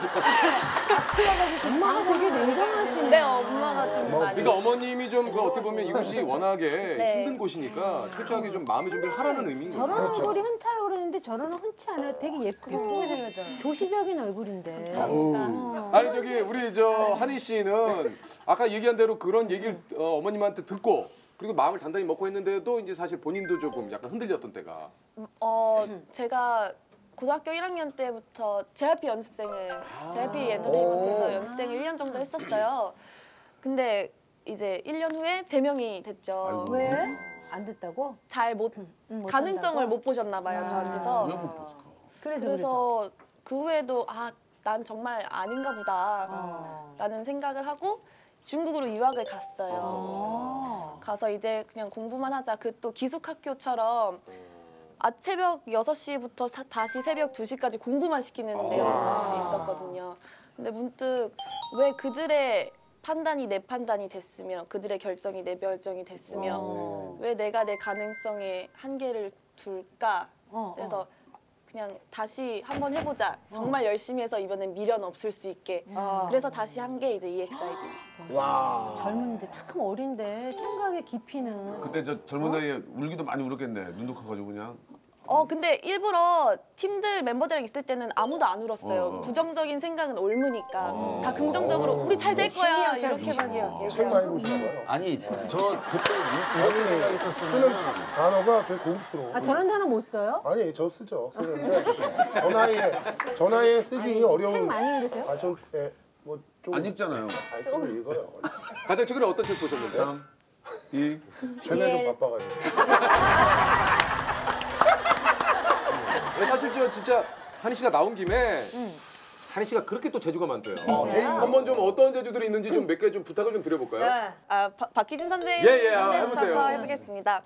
엄마가 되게 냉정하시네. 네, 엄마가 좀 많이. 그러니까 어머님이 좀 그 어떻게 보면 이곳이 워낙에 네. 힘든 곳이니까 철저하게 좀 마음의 준비를 하라는 의미인 거죠. 저런 얼굴이 흔하다고 그러는데 저런은 흔치 않아요. 되게 예쁘게 생겼잖아요. 도시적인 얼굴인데. 아니 저기 우리 저 한희 씨는 아까 얘기한 대로 그런 얘기를 어머님한테 듣고 그리고 마음을 단단히 먹고 했는데도 이제 사실 본인도 조금 약간 흔들렸던 때가. 제가 고등학교 1학년 때부터 JYP 연습생을 JYP 엔터테인먼트에서 연습생을 1년 정도 했었어요. 근데 이제 1년 후에 제명이 됐죠. 왜? 안 됐다고? 잘 못 가능성을 못 보셨나 봐요, 저한테서. 그래서 그 후에도 난 정말 아닌가 보다라는 생각을 하고 중국으로 유학을 갔어요. 가서 이제 그냥 공부만 하자. 그 또 기숙학교처럼 새벽 6시부터 다시 새벽 2시까지 공부만 시키는 내용이 있었거든요. 근데 문득 왜 그들의 판단이 내 판단이 됐으며 그들의 결정이 내 결정이 됐으며 왜 내가 내 가능성에 한계를 둘까? 그래서 그냥 다시 한번 해보자. 정말 열심히 해서 이번엔 미련 없을 수 있게. 그래서 다시 한 게 이제 EXID. 와. 젊은데 참 어린데 생각의 깊이는. 그때 저 젊은 나이에 울기도 많이 울었겠네. 눈도 커가지고 그냥. 근데 일부러 팀들 멤버들이랑 있을 때는 아무도 안 울었어요. 부정적인 생각은 옮으니까. 다 긍정적으로 우리 잘 될 거야. 이렇게만 책 많이 보시나 봐요. 아니 저 그때 이렇게 생각이 쓰는 들었으면 단어가 되게 고급스러워. 저런 단어 못 써요? 아니 저 쓰죠. 쓰는데 저 나이에 쓰기 어려운. 책 많이 읽으세요? 전 뭐 좀. 안 읽잖아요. 좀 읽어요. 가장 최근에 어떤 책 보셨는데? 3, 2. 최근에 좀 바빠가지고. 사실 저 진짜 한희 씨가 나온 김에 한희 씨가 그렇게 또 재주가 많대요. 한번 좀 어떤 재주들이 있는지 좀 몇 개 좀 부탁을 좀 드려볼까요? 네. 박희진 선생님 해보세요. 선생님부터 해보겠습니다.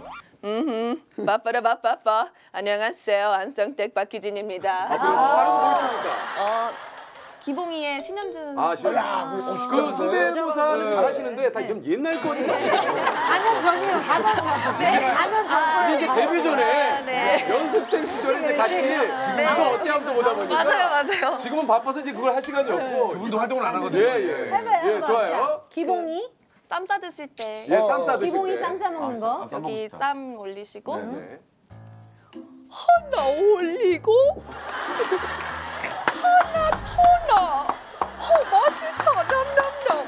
빠빠라 빠빠빠. 안녕하세요. 안성택 박희진입니다. 다른 거 있습니까? 기봉이의 신현준. 그 성대모사를 잘하시는데 다 이건 옛날 거니까. 4년 전이에요. 4년 전. 네, 4년 전. 이게 데뷔 전에 연습생 시절에 이제 같이 이거 어때 하면서 보다 보니까. 맞아요. 지금은 바빠서 이제 그걸 할 시간이 없고. 그분도 활동을 안 하거든요. 예, 좋아요. 기봉이? 쌈 싸드실 때 예, 쌈 싸드실 때. 기봉이 쌈 싸먹는 거? 여기 쌈 올리시고 네. 하나 올리고 하나 더 넣어. 맛있다.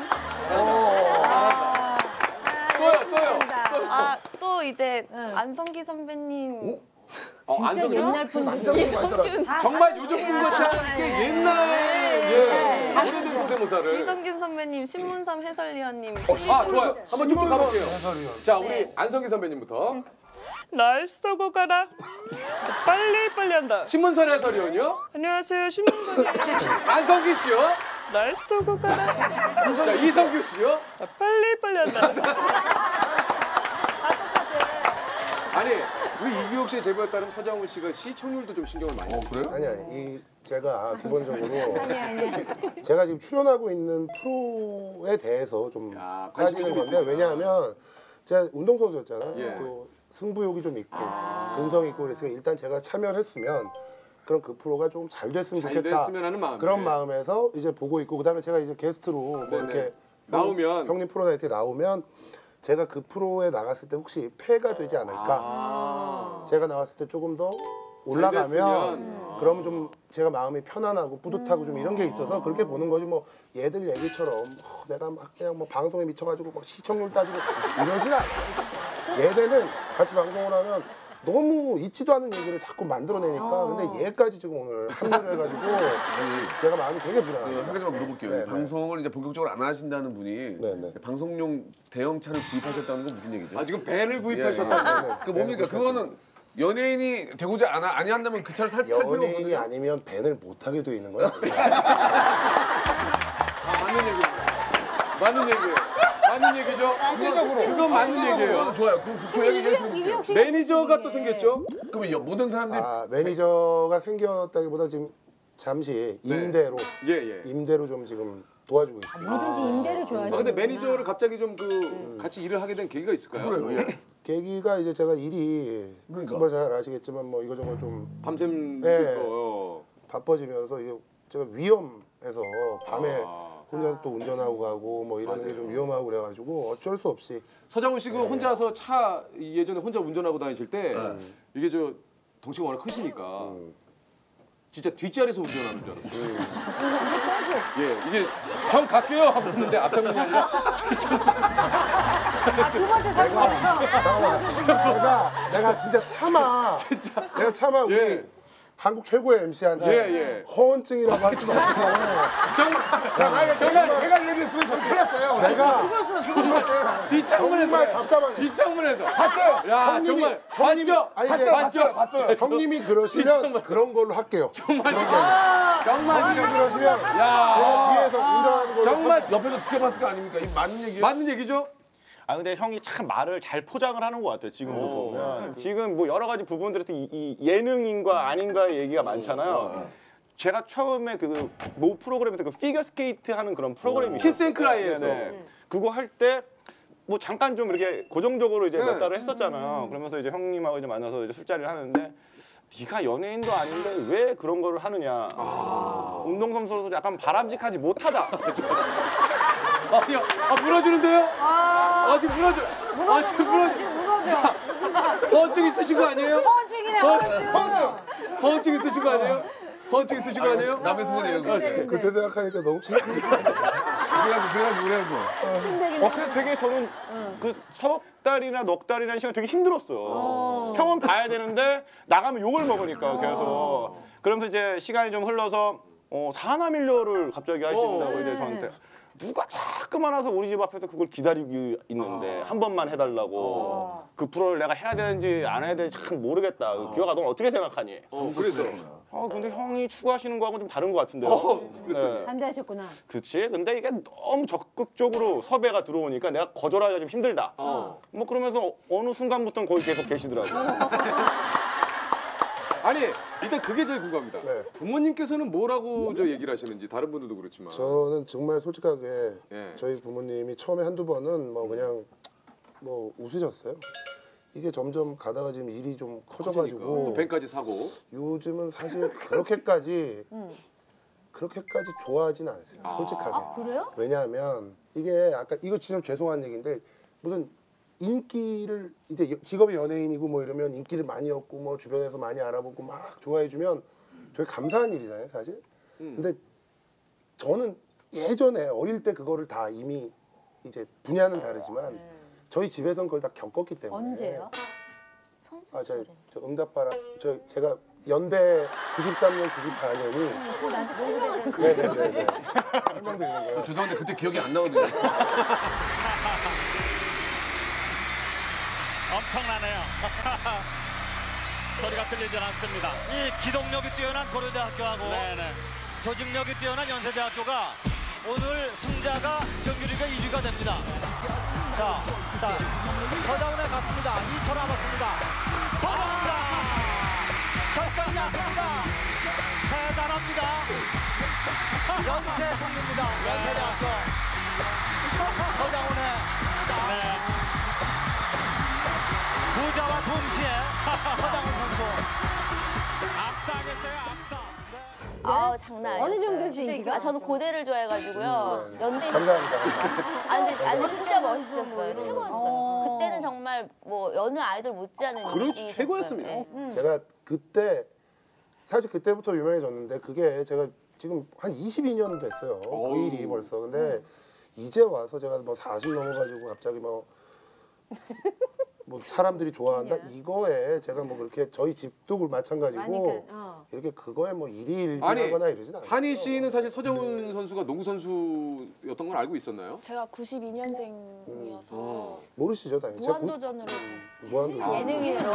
또요. 또 이제 안성기 선배님. 진짜 옛날 분들. 이성균. 정말 요즘 분과 함께 옛날 오래된 성대모사를. 이성균 선배님, 신문삼 해설위원님. 좋아요. 한번 쭉쭉 가볼게요. 자, 우리 안성기 선배님부터. 날 쏘고 가라. 빨리 한다. 신문선 해설위원이요? 안녕하세요, 신문선이에요. 안성기 씨요? 날 쏘고 가라. 자, 이성규 씨요? 빨리 한다. 아니, 우리 이규혁 씨의 제보에 따르면 서장훈 씨가 시청률도 좀 신경을 많이 써요. 그래? 아니 제가 기본적으로 제가 지금 출연하고 있는 프로에 대해서 좀 따지는 건데 왜냐하면 제가 운동선수였잖아요. 예. 또 승부욕이 좀 있고 근성이 있고 그래서 일단 제가 참여를 했으면 그럼 그 프로가 좀 잘 됐으면 좋겠다. 됐으면 하는 마음. 그런 마음에서 이제 보고 있고 그다음에 제가 이제 게스트로 뭐 이렇게 나오면 형님 프로나 이렇게 나오면 제가 그 프로에 나갔을 때 혹시 폐가 되지 않을까? 제가 나왔을 때 조금 더 올라가면 그러면 좀 제가 마음이 편안하고 뿌듯하고 좀 이런 게 있어서 그렇게 보는 거지 뭐 얘들 얘기처럼 내가 막 그냥 뭐 방송에 미쳐가지고 뭐 시청률 따지고 이러진 않아요. 얘들은 같이 방송을 하면 너무 있지도 않은 얘기를 자꾸 만들어내니까 근데 얘까지 지금 오늘 합류를 해가지고 제가 마음이 되게 불안해요. 한 가지만 물어볼게요. 네, 방송을 이제 본격적으로 안 하신다는 분이 방송용 대형 차를 구입하셨다는 건 무슨 얘기죠? 아 지금 밴을 구입하셨다는 그 뭡니까? 그거는 연예인이 되고자 아니 한다면 그 차를 살 필요가 없거든요. 연예인이 아니면 밴을 못 하게 돼 있는 거야. 맞는 얘기예요. 맞는 얘기예요. 맞는 얘기죠. 그건 맞는 얘기예요. 좋아요. 그 얘기 매니저가 또 생겼죠. 그러면 모든 사람들이 매니저가 생겼다기보다 지금 잠시 임대로 임대로 좀 지금 도와주고 있어요. 뭐든지 임대를 좋아하시는. 근데 매니저를 갑자기 좀 같이 일을 하게 된 계기가 있을까요? 그래요. 계기가 이제 제가 일이 뭐 잘 아시겠지만 뭐 이거저거 좀 밤샘 바빠지면서 이게 제가 위험해서 밤에 혼자 또 운전하고 가고 뭐 이러는 게 좀 위험하고 그래가지고 어쩔 수 없이 서장훈 씨가 혼자서 차 예전에 혼자 운전하고 다니실 때 이게 저 덩치가 워낙 크시니까 진짜 뒷자리에서 운전하는 줄 알았어요. 예, 이게 형 갈게요 하고 있는데 앞장문이 아니라 두 번째 잠깐만 내가 진짜 참아 내가 참아 우리 한국 최고의 MC한테 허언증이라고 할 수가 없고 제가 얘기했으면 전 큰일 났어요. 내가 죽었어요. 뒷창문에서 답답하네. 뒷창문에서 봤어요. 야 정말 봤죠? 봤어요. 형님이 그러시면 그런 걸로 할게요. 정말 형님이 그러시면 제가 뒤에서 운전하는 걸로 정말 옆에서 지켜봤을 거 아닙니까? 이 맞는 얘기예요? 맞는 얘기죠? 아 근데 형이 참 말을 잘 포장을 하는 것 같아요. 지금도 보면 지금 뭐 여러 가지 부분들에서 이 예능인과 아닌가의 얘기가 많잖아요. 제가 처음에 그 모 프로그램에서 그 피겨 스케이트 하는 그런 프로그램이 있었어요. 키스 앤 크라이에서 그거 할 때 뭐 잠깐 좀 이렇게 고정적으로 이제 몇 달을 했었잖아요. 그러면서 이제 형님하고 이제 만나서 이제 술자리를 하는데 네가 연예인도 아닌데 왜 그런 거를 하느냐. 운동선수로서 약간 바람직하지 못하다. 무너지는데요? 지금 무너져. 지금 무너져. 허언증 있으신 거 아니에요? 허언증이네. 허언증 있으신 거 아니에요? 허언증 있으신 거 아니에요? 남의 손에 그때 생각하니까 너무 창피해. 그래서 되게 저는 그 석 달이나 넉 달이라는 시간 되게 힘들었어요. 형은 봐야 되는데 나가면 욕을 먹으니까 계속. 그러면서 이제 시간이 좀 흘러서 사나밀려를 갑자기 하신다고 이제 저한테. 누가 자꾸만 와서 우리 집 앞에서 그걸 기다리고 있는데 한 번만 해달라고 그 프로를 내가 해야 되는지 안 해야 되는지 참 모르겠다. 규혁아 넌 어떻게 생각하니? 그래서 근데 형이 추구하시는 거하고는 좀 다른 것 같은데요. 네. 반대하셨구나. 그렇지. 근데 이게 너무 적극적으로 섭외가 들어오니까 내가 거절하기가 좀 힘들다. 뭐 그러면서 어느 순간부터는 거기 계속 계시더라고요. 아니 일단 그게 제일 궁금합니다. 부모님께서는 뭐라고 저 얘기를 하시는지 다른 분들도 그렇지만 저는 정말 솔직하게 저희 부모님이 처음에 한두 번은 뭐 그냥 뭐 웃으셨어요. 이게 점점 가다가 지금 일이 좀 커져가지고 밴까지 사고 요즘은 사실 그렇게까지 좋아하진 않으세요. 솔직하게. 그래요? 왜냐하면 이게 아까 이거 진짜 죄송한 얘기인데 무슨 인기를 이제 직업이 연예인이고 뭐 이러면 인기를 많이 얻고 뭐 주변에서 많이 알아보고 막 좋아해주면 되게 감사한 일이잖아요, 사실. 근데 저는 예전에 어릴 때 그거를 다 이미 이제 분야는 다르지만 저희 집에선 그걸 다 겪었기 때문에. 언제요? 저 응답하라. 제가 연대 93년, 94년이. 나한테 설명해. 네네네. 설명드리는 거예요. 죄송한데 그때 기억이 안 나거든요. 엄청나네요. 소리가 들리지 않습니다. 이 기동력이 뛰어난 고려대학교하고 조직력이 뛰어난 연세대학교가 오늘 승자가 정규리그 1위가 됩니다. 자, 서장훈에 갔습니다. 2초 남았습니다. 서장훈입니다. 결정이 났습니다. 대단합니다. 연세 승리입니다. 연세대학교 서장훈의 부자와 동시에 서장훈 선수 압사하겠어요. 압사. 장난 아니었어요. 어느 정도였어요, 인기가? 저는 고대를 좋아해가지고요. 연대. 감사합니다. 아니 진짜 멋있었어요. 최고였어요. 그때는 정말 뭐 여느 아이돌 못지않은 그렇지, 인기셨어요. 최고였습니다. 제가 그때 사실 그때부터 유명해졌는데 그게 제가 지금 한 22년 됐어요. 그 일이 벌써. 근데 이제 와서 제가 뭐 40 넘어가지고 갑자기 뭐 사람들이 좋아한다 이거에 제가 뭐 그렇게 저희 집도 마찬가지고 이렇게 그거에 뭐 일일비하거나 이러진 않아요. 한희 씨는 사실 서정훈 선수가 농구 선수였던 걸 알고 있었나요? 제가 92년생이어서 모르시죠, 당연히. 무한도전으로 봤어요. 무한도전. 예능인으로.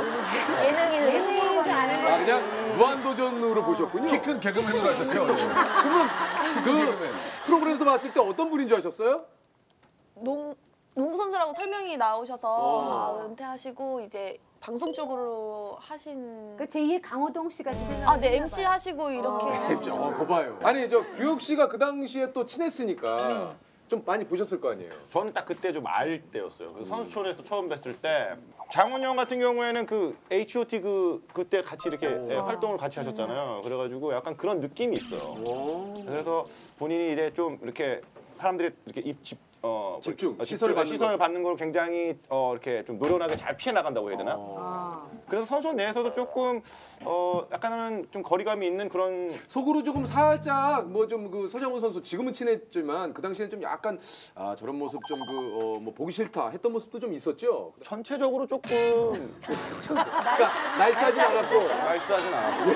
아 그냥 무한도전으로 보셨군요. 키 큰 개그맨으로 하셨죠? 그러면 그 프로그램에서 봤을 때 어떤 분인 줄 아셨어요? 농구 선수라고 설명이 나오셔서 은퇴하시고 이제 방송 쪽으로 하신. 그 제2의 강호동 씨 같은 생각. 네, MC 하시고 이렇게. 그거 봐요. 아니 저 규혁 씨가 그 당시에 또 친했으니까 좀 많이 보셨을 거 아니에요. 저는 딱 그때 좀 알 때였어요. 그 선수촌에서 처음 뵀을 때 장훈 형 같은 경우에는 그 H.O.T 그때 같이 이렇게 활동을 같이 하셨잖아요. 그래가지고 약간 그런 느낌이 있어요. 그래서 본인이 이제 좀 이렇게 사람들이 이렇게 집중 시선을 받는 걸 굉장히 이렇게 좀 노련하게 잘 피해 나간다고 해야 되나? 그래서 선수 내에서도 조금 약간은 좀 거리감이 있는 그런 속으로 조금 살짝 뭐 좀 그 서정훈 선수 지금은 친했지만 그 당시에는 좀 약간 저런 모습 좀 그 뭐 보기 싫다 했던 모습도 좀 있었죠. 전체적으로 조금 그러니까 나이스하진 않았고 나이스하진 않았고.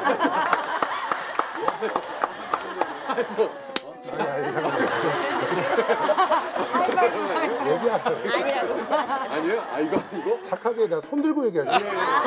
얘기하세요. 아니에요? 이거 아니고? 착하게 나 손 들고 얘기하지.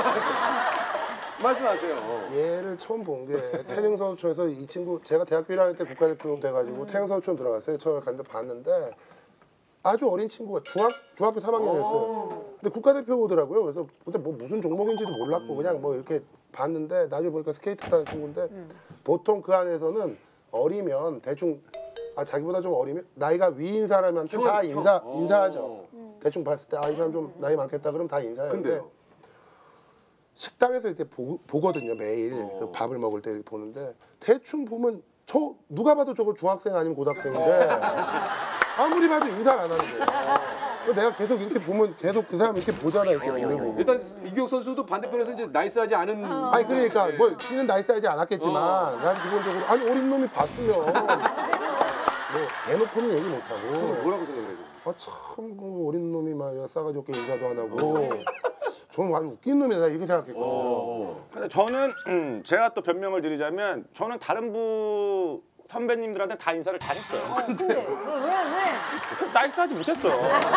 말씀하세요. 얘를 처음 본 게 태릉선수촌에서 이 친구 제가 대학교 1학년 때 국가대표 돼가지고 태릉선수촌 들어갔어요. 처음에 갔는데 봤는데 아주 어린 친구가 중학교 3학년이었어요. 근데 국가대표 오더라고요. 그래서 근데 뭐 무슨 종목인지도 몰랐고 그냥 뭐 이렇게 봤는데 나중에 보니까 스케이트 타는 친구인데 보통 그 안에서는 어리면 대충 자기보다 좀 어리면 나이가 위인 사람한테 다 인사하죠. 대충 봤을 때 이 사람 좀 나이 많겠다 그러면 다 인사해요. 근데 식당에서 이렇게 보거든요. 매일 그 밥을 먹을 때 이렇게 보는데 대충 보면 누가 봐도 저거 중학생 아니면 고등학생인데 아무리 봐도 인사를 안 하는 거예요. 내가 계속 이렇게 보면 계속 그 사람 이렇게 보잖아. 이렇게 보고. 일단 이규혁 선수도 반대편에서 이제 나이스하지 않은. 아니 그러니까 뭐 지는 나이스하지 않았겠지만 난 기본적으로 아니 어린 놈이 봤으면 뭐 대놓고는 얘기 못 하고. 뭐라고 생각을 해요? 참 그 어린 놈이 말이야 싸가지 없게 인사도 안 하고. 저는 아주 웃긴 놈이다 이렇게 생각했거든요. 근데 저는 제가 또 변명을 드리자면 저는 다른 부 선배님들한테 다 인사를 잘했어요. 근데 왜? 나이스하지 못했어요.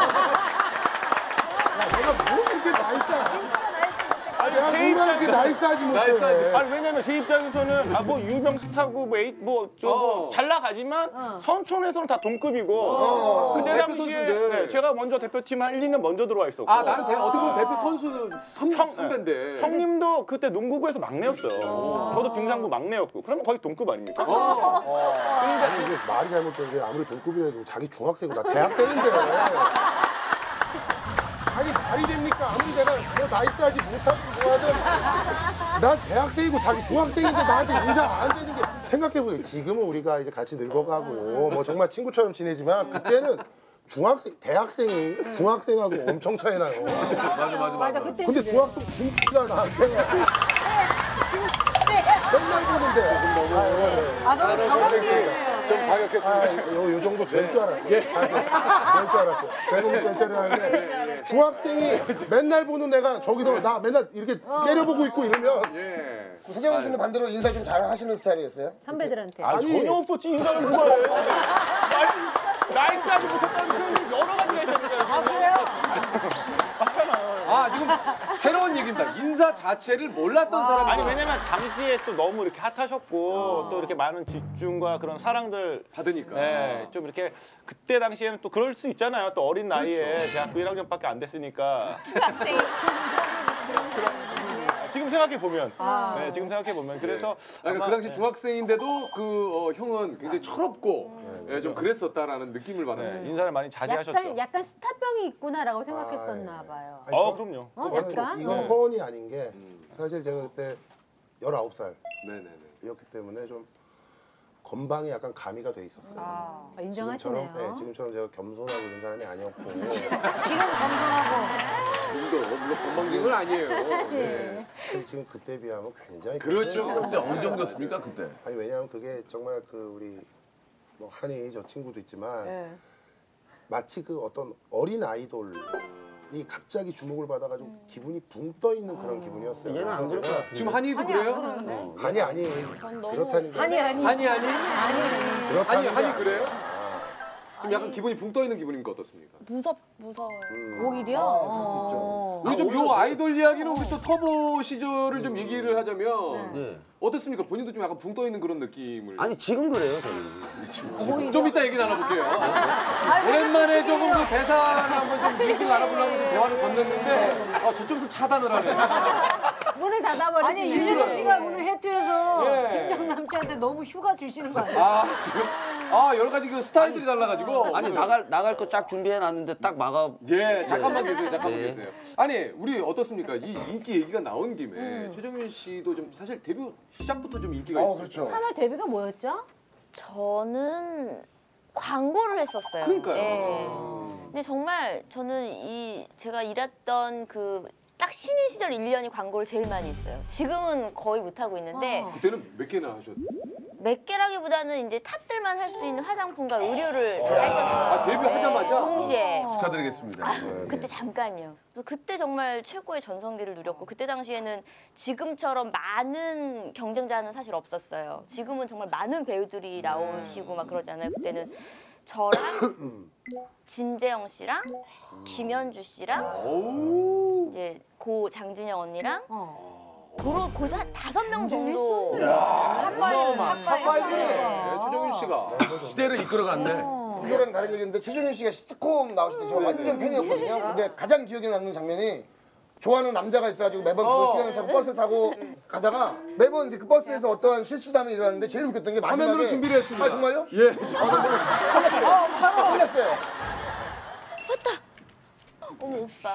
내가 뭐 이렇게 나이스하지? 내가 뭐가 이렇게 나이스하지 못해. 아니 왜냐면 제 입장에서는 뭐 유명 스타고 뭐 잘 나가지만 선촌에서는 다 동급이고 그때 당시에 제가 먼저 대표팀 할 1, 2년 먼저 들어와 있었고. 나는 어떻게 보면 대표 선수 선배인데. 형님도 그때 농구부에서 막내였어요. 저도 빙상부 막내였고. 그러면 거의 동급 아닙니까? 아니 이게 말이 잘못된 게 아무리 동급이라도 자기 중학생이고 나 대학생인데. 아니 말이 됩니까? 아무리 내가 뭐 나이스하지 못하고 뭐하든 난 대학생이고 자기 중학생인데 나한테 인사 안 되는 게 생각해보세요. 지금은 우리가 이제 같이 늙어가고 뭐 정말 친구처럼 지내지만 그때는 대학생이 중학생하고 엄청 차이 나요. 맞아. 근데 중학생 중기가 나한테 맨날 보는데. 좀 과격했습니다. 요 정도 될 줄 알았어요. 될 줄 알았어요. 될 줄 알았는데 중학생이 맨날 보는 애가 저기서 나 맨날 이렇게 째려보고 있고 이러면 서정훈 씨는 반대로 인사 좀 잘 하시는 스타일이었어요? 선배들한테. 아니 전혀 없었지. 인사를 누가 해. 나이스하지 못했다는 표현이 여러 가지가 있다니까요. 그래요? 맞잖아요. 지금 새로운 얘기입니다. 인사 자체를 몰랐던 사람이. 아니 왜냐면 당시에 또 너무 이렇게 핫하셨고 또 이렇게 많은 집중과 그런 사랑들 받으니까. 네, 좀 이렇게 그때 당시에는 또 그럴 수 있잖아요. 또 어린 나이에 그렇죠. 대학교 1학년밖에 안 됐으니까. 지금 생각해 보면, 지금 생각해 보면 그래서 그 당시 중학생인데도 그 형은 굉장히 철없고 좀 그랬었다라는 느낌을 받아요. 인사를 많이 자제하셨죠. 약간 스타병이 있구나라고 생각했었나 봐요. 그럼요. 약간? 이건 허언이 아닌 게 사실 제가 그때 19살 이었기 때문에 좀 건방이 약간 가미가 돼 있었어요. 인정하시네요. 지금처럼 제가 겸손하고 이런 사람이 아니었고. 지금 겸손하고. 지금도 물론 건방진 건 아니에요. 네. 사실 지금 그때 비하면 굉장히 그렇죠. 큰데요. 그때 어느 정도였습니까 그때? 아니 왜냐하면 그게 정말 그 우리 뭐 한이 저 친구도 있지만 네. 마치 그 어떤 어린 아이돌이 갑자기 주목을 받아가지고 기분이 붕 떠 있는 그런 기분이었어요. 얘는 안 그럴 것 같은데. 지금 한이도 그래요? 아니 전 너무 그렇다는 게 아니. 그렇다는 게 한이 그래요? 지금 약간 기분이 붕 떠 있는 기분입니까 어떻습니까? 무서워요. 오히려? 그럴 수 있죠. 요즘 요 아이돌 이야기는 우리 또 터보 시절을 좀 얘기를 하자면 네. 어떻습니까? 본인도 좀 약간 붕 떠 있는 그런 느낌을. 아니 지금 그래요 저는. 좀 이따 얘기 나눠볼게요. 오랜만에 조금 그 대사를 한번 좀 얘기를 나눠보려고 대화를 건넸는데 저쪽에서 차단을 하네. 문을 닫아버리지. 아니 유재석 씨가 오늘 해투에서 네. 김정남 씨한테 너무 휴가 주시는 거 아니에요? 아 지금 여러 가지 그 스타일들이 달라가지고. 아니 나갈 거 쫙 준비해 놨는데 딱 막아. 예, 잠깐만 계세요. 잠깐만 네. 계세요. 아니, 우리 어떻습니까? 이 인기 얘기가 나온 김에 최정윤 씨도 좀 사실 데뷔 시작부터 좀 인기가 있어요. 그렇죠. 3월 데뷔가 뭐였죠? 저는 광고를 했었어요. 그러니까요. 예. 근데 정말 저는 제가 일했던 딱 신인 시절 1년이 광고를 제일 많이 했어요. 지금은 거의 못 하고 있는데 그때는 몇 개나 하셨? 몇 개라기보다는 이제 탑들만 할 수 있는 화장품과 의류를 다 했었어요. 아, 데뷔하자마자? 네, 동시에. 축하드리겠습니다. 네. 그때 잠깐요. 그래서 그때 정말 최고의 전성기를 누렸고 그때 당시에는 지금처럼 많은 경쟁자는 사실 없었어요. 지금은 정말 많은 배우들이 나오시고 막 그러잖아요. 그때는 저랑 진재영 씨랑 김현주 씨랑 이제 고 장진영 언니랑 고로 한 5명 정도. 탑5네. 최정윤 씨가 시대를 이끌어갔네. 이거랑 다른 얘기인데 최정윤 씨가 시트콤 나오실 때 저 완전 팬이었거든요. 근데 가장 기억에 남는 장면이 좋아하는 남자가 있어가지고 매번 그 시간을 타고 버스를 타고 가다가 매번 이제 그 버스에서 어떠한 실수담이 일어났는데 제일 웃겼던 게 마지막에 화면으로 준비를 했습니다. 아 정말요? 예. 틀렸어요. 어머 오빠.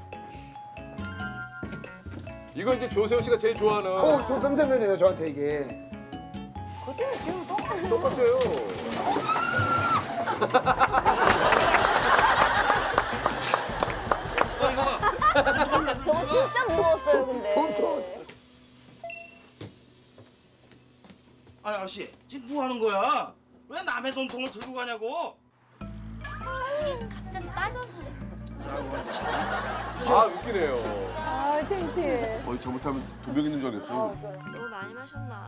이거 이제 조세호 씨가 제일 좋아하는. 저 명장면이에요 저한테 이게. 그때는 지금 똑같아요. 저거 진짜 무거웠어요 근데. 아 아저씨 지금 뭐 하는 거야? 왜 남의 돈통을 들고 가냐고? 아니 갑자기 빠져서요. 웃기네요. 창피해. 잘못하면 도벽 있는 줄 알았어. 너무 많이 마셨나?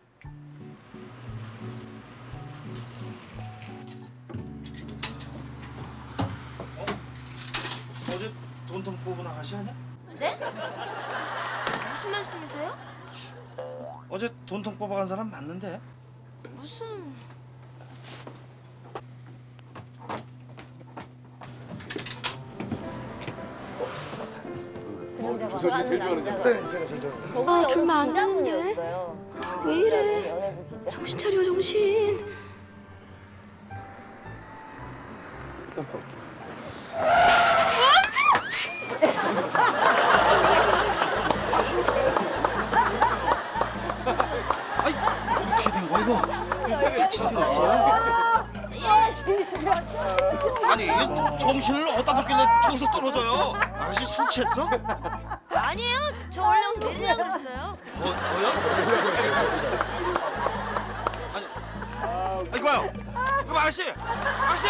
어제 돈통 뽑은 아가씨 아니야? 네? 무슨 말씀이세요? 어제 돈통 뽑아간 사람 맞는데? 무슨... 조세호 씨가 제일 좋아하는 장. 네 제가 제일 좋아해요. 저분이 어느 기자분이었어요. 왜 이래? 연예부 기자. 정신 차려 정신. 아이 어떻게 된 거야 이거? 다친 데 없어요? 아니 이게 정신을 어디다 뒀길래 저기서 떨어져요? 아가씨 술 취했어? 아니에요. 저 원래 여기서 내리려고 그랬어요. 뭐야? 아니 이거 봐요. 이거 봐, 아가씨! 아가씨!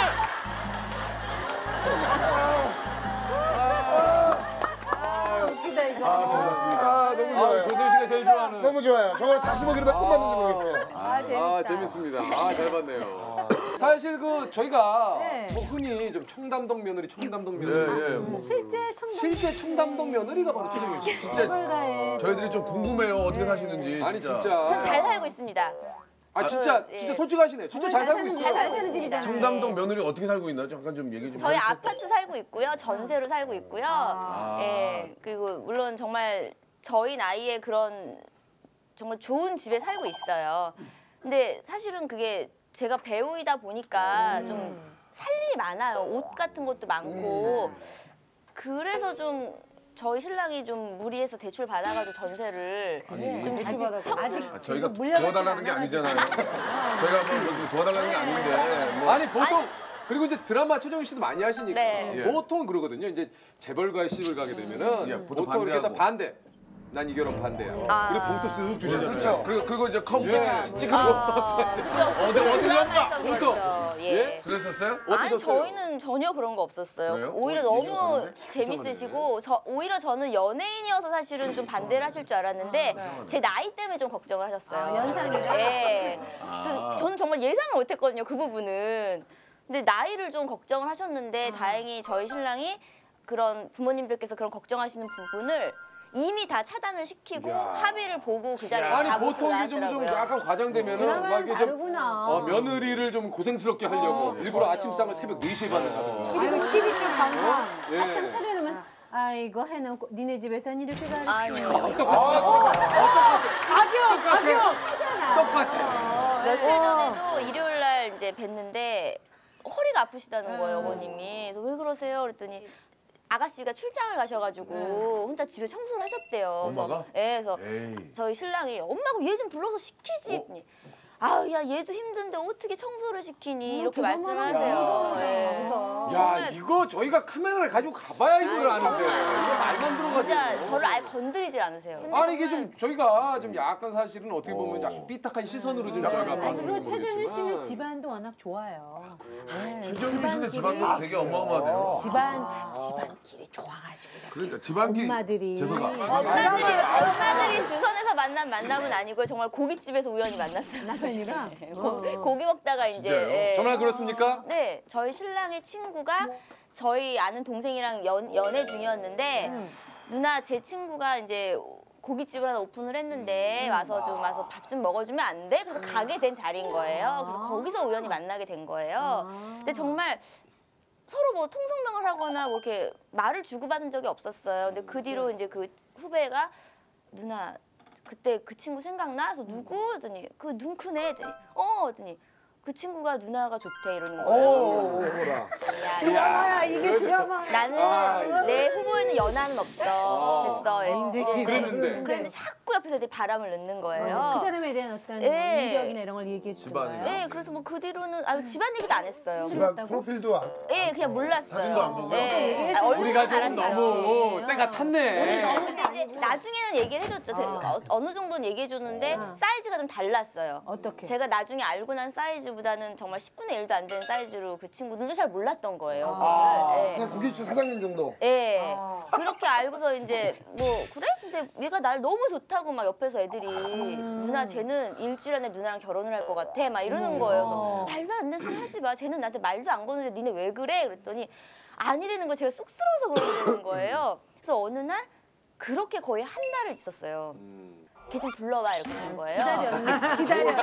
웃기다 이거. 잘 봤습니다. 너무 좋아요. 조세호 씨가 제일 좋아하는. 너무 좋아요. 저걸 다시 보기로 몇 번 봤는지 모르겠어요. 재밌다. 재밌습니다. 잘 봤네요. 사실 저희가 네. 뭐 흔히 좀 청담동 며느리, 청담동 며느리. 뭐. 실제 청담동 며느리가 바로 최정윤 씨. 진짜 청담동. 저희들이 좀 궁금해요. 어떻게 사시는지. 아니 진짜. 전 잘 살고 있습니다. 진짜 솔직하시네. 진짜 잘 살고 있어요. 잘 살고 있습니다. 청담동 며느리 어떻게 살고 있나? 잠깐 좀 얘기 좀. 저희 해주세요. 아파트 살고 있고요. 전세로 살고 있고요. 예, 그리고 물론 정말 저희 나이에 그런 정말 좋은 집에 살고 있어요. 근데 사실은 그게 제가 배우이다 보니까 좀 살 일이 많아요. 옷 같은 것도 많고. 그래서 좀 저희 신랑이 좀 무리해서 대출 받아가지고 전세를 좀 아직 저희가 도와달라는 게 아니잖아요. 저희가 뭐 도와달라는 게 아닌데. 뭐. 아니 보통 그리고 이제 드라마 최정윤 씨도 많이 하시니까 네. 보통 그러거든요. 이제 재벌가의 시집을 가게 되면은 보통 보통 이렇게 다 반대하고. 반대. 난 이 결혼 반대야. 그리고 봉투 쓱 주시잖아요. 그렇죠. 그리고 이제 컵 찍고 어디 연가 봉투. 예. 그랬었어요? 아니 어떠셨어요? 저희는 전혀 그런 거 없었어요. 그래요? 오히려 너무 재밌으시고 오히려 저는 연예인이어서 사실은 좀 반대를 하실 줄 알았는데 제 나이 때문에 좀 걱정을 하셨어요. 연상이라? 예. 저는 정말 예상을 못했거든요. 그 부분은. 근데 나이를 좀 걱정을 하셨는데 다행히 저희 신랑이 그런 부모님들께서 그런 걱정하시는 부분을 이미 다 차단을 시키고 합의를 보고 그 자리에 아니 가보시고 보통 이게 좀 나왔더라고요. 약간 과장되면은 막 드라마는 이게 좀 다르구나. 며느리를 좀 고생스럽게 하려고 일부러 아침상을 새벽 4시에 받는다든지. 그리고 12주 방송 예. 한참 차려놓으면 아이고 해놓고 니네 집에선 이렇게 가르쳐. 똑같아. 며칠 전에도 일요일 날 이제 뵀는데 허리가 아프시다는 거예요, 어머님이. 그래서 왜 그러세요? 그랬더니 아가씨가 출장을 가셔가지고 혼자 집에 청소를 하셨대요. 엄마가? 그래서 저희 신랑이 엄마가 얘 좀 불러서 시키지. 했더니 아우 야 얘도 힘든데 어떻게 청소를 시키니 이렇게 말씀을 하세요. 예. 야 이거 저희가 카메라를 가지고 가봐야 이걸 아는데 이거 말만 들어가지고. 진짜 저를 아예 건드리질 않으세요. 아니 이게 좀 저희가 좀 약간 사실은 어떻게 보면 약간 삐딱한 시선으로 좀 저희가 아니 봐서 그 최정윤 씨는 모르겠지만. 집안도 워낙 좋아요. 네, 최정윤 씨는 집안끼리- 집안도 되게 어마어마하대요. 집안끼리 좋아가지고 그러니까 집안끼리 엄마들이. 재석아. 엄마들이 주선에서 만난 만남은 아니고요. 정말 고깃집에서 우연히 만났어요. 남편이랑? 고기 먹다가 이제 진짜요? 예. 정말 그렇습니까? 네, 저희 신랑의 친구가 저희 아는 동생이랑 연애 중이었는데 누나 제 친구가 이제 고깃집을 하나 오픈을 했는데 와서 밥 좀 먹어주면 안 돼? 그래서 가게 된 자리인 거예요. 그래서 거기서 우연히 만나게 된 거예요. 근데 정말 서로 뭐 통성명을 하거나 뭐 이렇게 말을 주고받은 적이 없었어요. 근데 그 뒤로 이제 그 후배가 누나 그때 그 친구 생각나? 그래서 누구? 그랬더니 그 눈 크네 했더니 그랬더니 그 친구가 누나가 좋대 이러는 거예요. 드라마야 이게 드라마. 나는 내 후보에는 연하는 없어. 됐어. 그랬는데 자꾸 옆에서 애들이 바람을 넣는 거예요. 그 사람에 대한 어떤 예. 인격이나 이런 걸 얘기해 주는 집안이나. 거예요. 네, 그래서 뭐 그 뒤로는 집안 얘기도 안 했어요. 집안 프로필도 안. 예, 그냥 몰랐어요. 사진도 안 보고요? 예. 우리가 좀 알았죠. 너무 때가 탔네. 근데 이제 나중에는 얘기를 해줬죠. 어느 정도는 얘기해줬는데 사이즈가 좀 달랐어요. 어떻게? 제가 나중에 알고 난 사이즈보다는 정말 10분의 1도 안 되는 사이즈로 그 친구들도 잘 몰랐던 거예요. 그거를. 예. 그냥 고깃집 사장님 정도. 예. 그렇게 알고서 이제 뭐 그래? 근데 얘가 날 너무 좋다고 막 옆에서 애들이 누나 쟤는 일주일 안에 누나랑 결혼을 할 것 같아 막 이러는 거예요. 그래서 말도 안 되는 소리 하지 마. 쟤는 나한테 말도 안 거는데 니네 왜 그래? 그랬더니 아니라는 거 제가 쑥스러워서 그러게 되는 거예요. 그래서 어느 날 그렇게 거의 한 달을 있었어요. 걔 좀 불러와 이렇게 된 거예요. 기다려.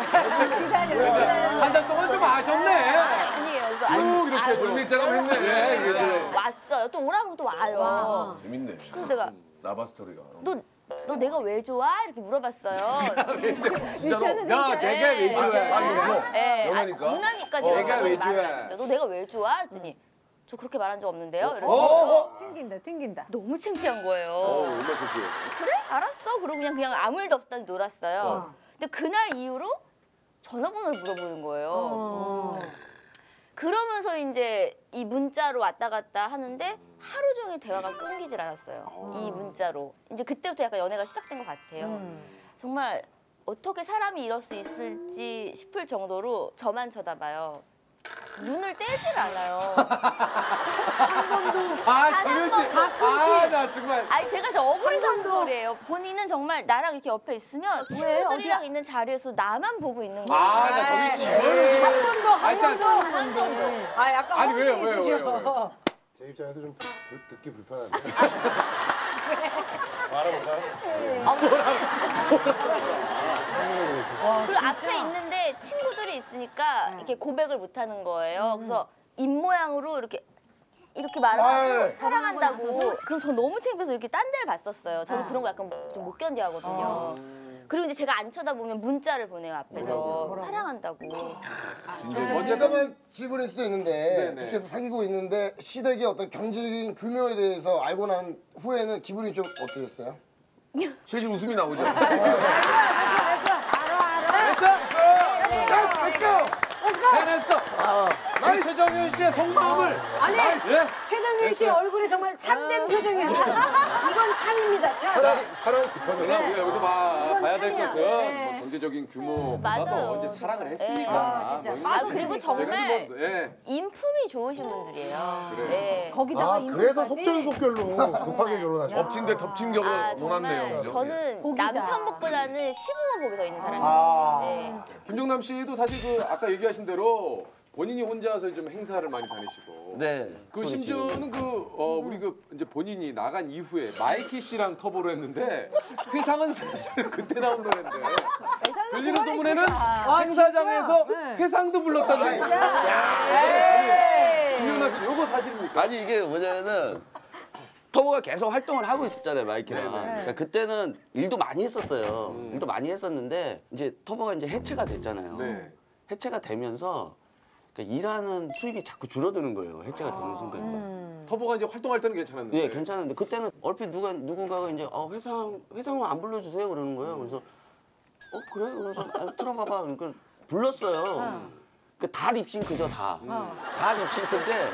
한 달 동안 좀 아셨네. 아니에요. 그래서 쭉 이렇게 물밑작업 했네. 예, 예. 왔어요. 또 오라고 또 와요. 재밌네. 그래서 내가 라바 스토리가. 너 내가 왜 좋아? 이렇게 물어봤어요. 진짜로? 야 내가 왜 좋아해? 예, 연하니까? 누나니까 내가 제가 왜 말을 좋아해? 안 했죠. 너 내가 왜 좋아? 그랬더니 저 그렇게 말한 적 없는데요. 이러더니 튕긴다. 너무 창피한 거예요. 얼마나 좋게. 그래? 알았어. 그러고 그냥 아무 일도 없었다니 놀았어요. 근데 그날 이후로 전화번호를 물어보는 거예요. 그러면서 이제 이 문자로 왔다 갔다 하는데 하루 종일 대화가 끊기질 않았어요. 이 문자로. 이제 그때부터 약간 연애가 시작된 것 같아요. 정말 어떻게 사람이 이럴 수 있을지 싶을 정도로 저만 쳐다봐요. 눈을 떼질 않아요. 정윤 씨. 나 정말. 아니 제가 저 억울해서 하는 소리예요. 본인은 정말 나랑 이렇게 옆에 있으면 친구들이랑 있는 자리에서 나만 보고 있는 거예요. 나 정윤 씨 이걸 한 번도. 아 약간 아니 왜요? 제 입장에서 좀 듣기 불편한데. 그리고 앞에 있는데 친구들이 있으니까 이렇게 고백을 못 하는 거예요. 그래서 입 모양으로 이렇게 말하고 사랑한다고. 그럼 전 너무 창피해서 이렇게 딴 데를 봤었어요. 저는 그런 거 약간 좀 못 견디하거든요. 그리고 이제 제가 안 쳐다보면 문자를 보내요 앞에서 사랑한다고. 잠깐만 질문일 수도 있는데 네네. 그래서 사귀고 있는데 시댁의 어떤 경제적인 규모에 대해서 알고 난 후에는 기분이 좀 어떠셨어요? 실실 웃음이 나오죠. Let's go! 해냈어. 최정현 씨의 속마음을 아니 예? 최정현 씨 얼굴에 정말 참된 표정이었어요. 이건 참입니다. 참. 사랑 깊어요. 우리가 여기서 봐야 될 참이야. 것은 네. 뭐 경제적인 규모보다도 맞아요. 언제 사랑을 했으니까. 진짜. 뭐 아 그리고 정말 뭐, 예. 인품이 좋으신 분들이에요. 네. 거기다가 그래서 인물까지? 속전속결로 급하게 결혼하셨어. 엎친 데 덮친 격으로 논았네요. 정말 그죠? 저는 복이다. 남편 복보다는 시부모 복이 더 있는 사람이에요. 네. 김종남 씨도 사실 그 아까 얘기하신 대로 본인이 혼자서 좀 행사를 많이 다니시고. 네. 그 심지어는 우리 이제 본인이 나간 이후에 마이키 씨랑 터보를 했는데 회상은 사실 그때 나온 노래인데 들리는 소문에는 행사장에서 회상도 불렀다는 얘기. 김종남 씨, 요거 사실입니까? 아니 이게 뭐냐면은 터보가 계속 활동을 하고 있었잖아요 마이키랑. 그러니까 그때는 일도 많이 했었어요. 일도 많이 했었는데 이제 터보가 이제 해체가 됐잖아요. 네. 해체가 되면서 그러니까 일하는 수입이 자꾸 줄어드는 거예요. 해체가 되는 순간. 터보가 이제 활동할 때는 괜찮았는데. 예, 괜찮은데 그때는 얼핏 누군가가 이제 회상은 안 불러주세요 그러는 거예요. 그래서 그래? 그래서 틀어봐봐. 그러니까 불렀어요. 다 립싱크죠 다. 다 립싱크인데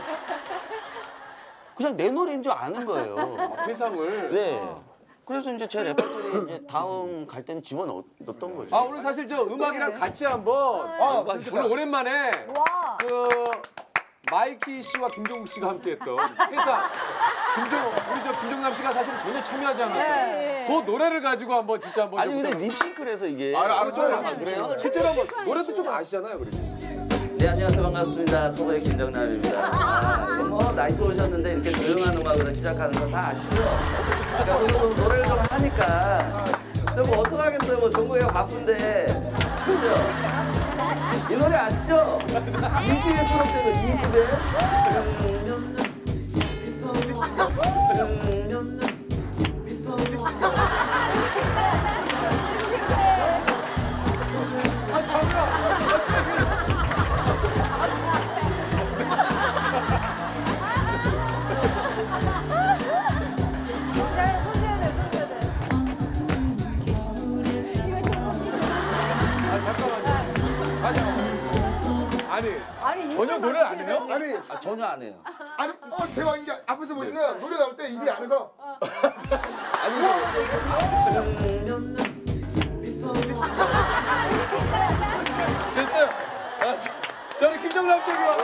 그냥 내 노래인 줄 아는 거예요. 회상을. 네. 그래서 이제 제 레퍼토리에 이제 다음 갈 때는 집어넣었던 거죠. 오늘 사실 저 음악이랑 같이 한번 오늘 오랜만에 그 마이키 씨와 김종국 씨가 함께했던 회상 우리 저 김종남 씨가 사실 전혀 참여하지 않았어요. 그 노래를 가지고 한번 진짜 한번. 아니 근데 립싱크래서 이게. 그래요? 실제로 한번 노래도 좀 아시잖아요, 그리고. 네, 안녕하세요. 반갑습니다. 토보의 김정남입니다. 이거 뭐 나이트 오셨는데 이렇게 조용한 음악으로 시작하는 거 다 아시죠? 그러니까 저도 노래를 좀 하니까 근데 뭐 어떡하겠어요. 뭐 정국이가 바쁜데 그죠? 이 노래 아시죠? 인기의 수록 때는 인기대 아니 전혀 노래 안 해요? 아니 전혀 안 해요. 아니 대박인 게 앞에서 보시면 노래 나올 때 입이 안에서 아니 됐어요. 저는 김정남 씨고요.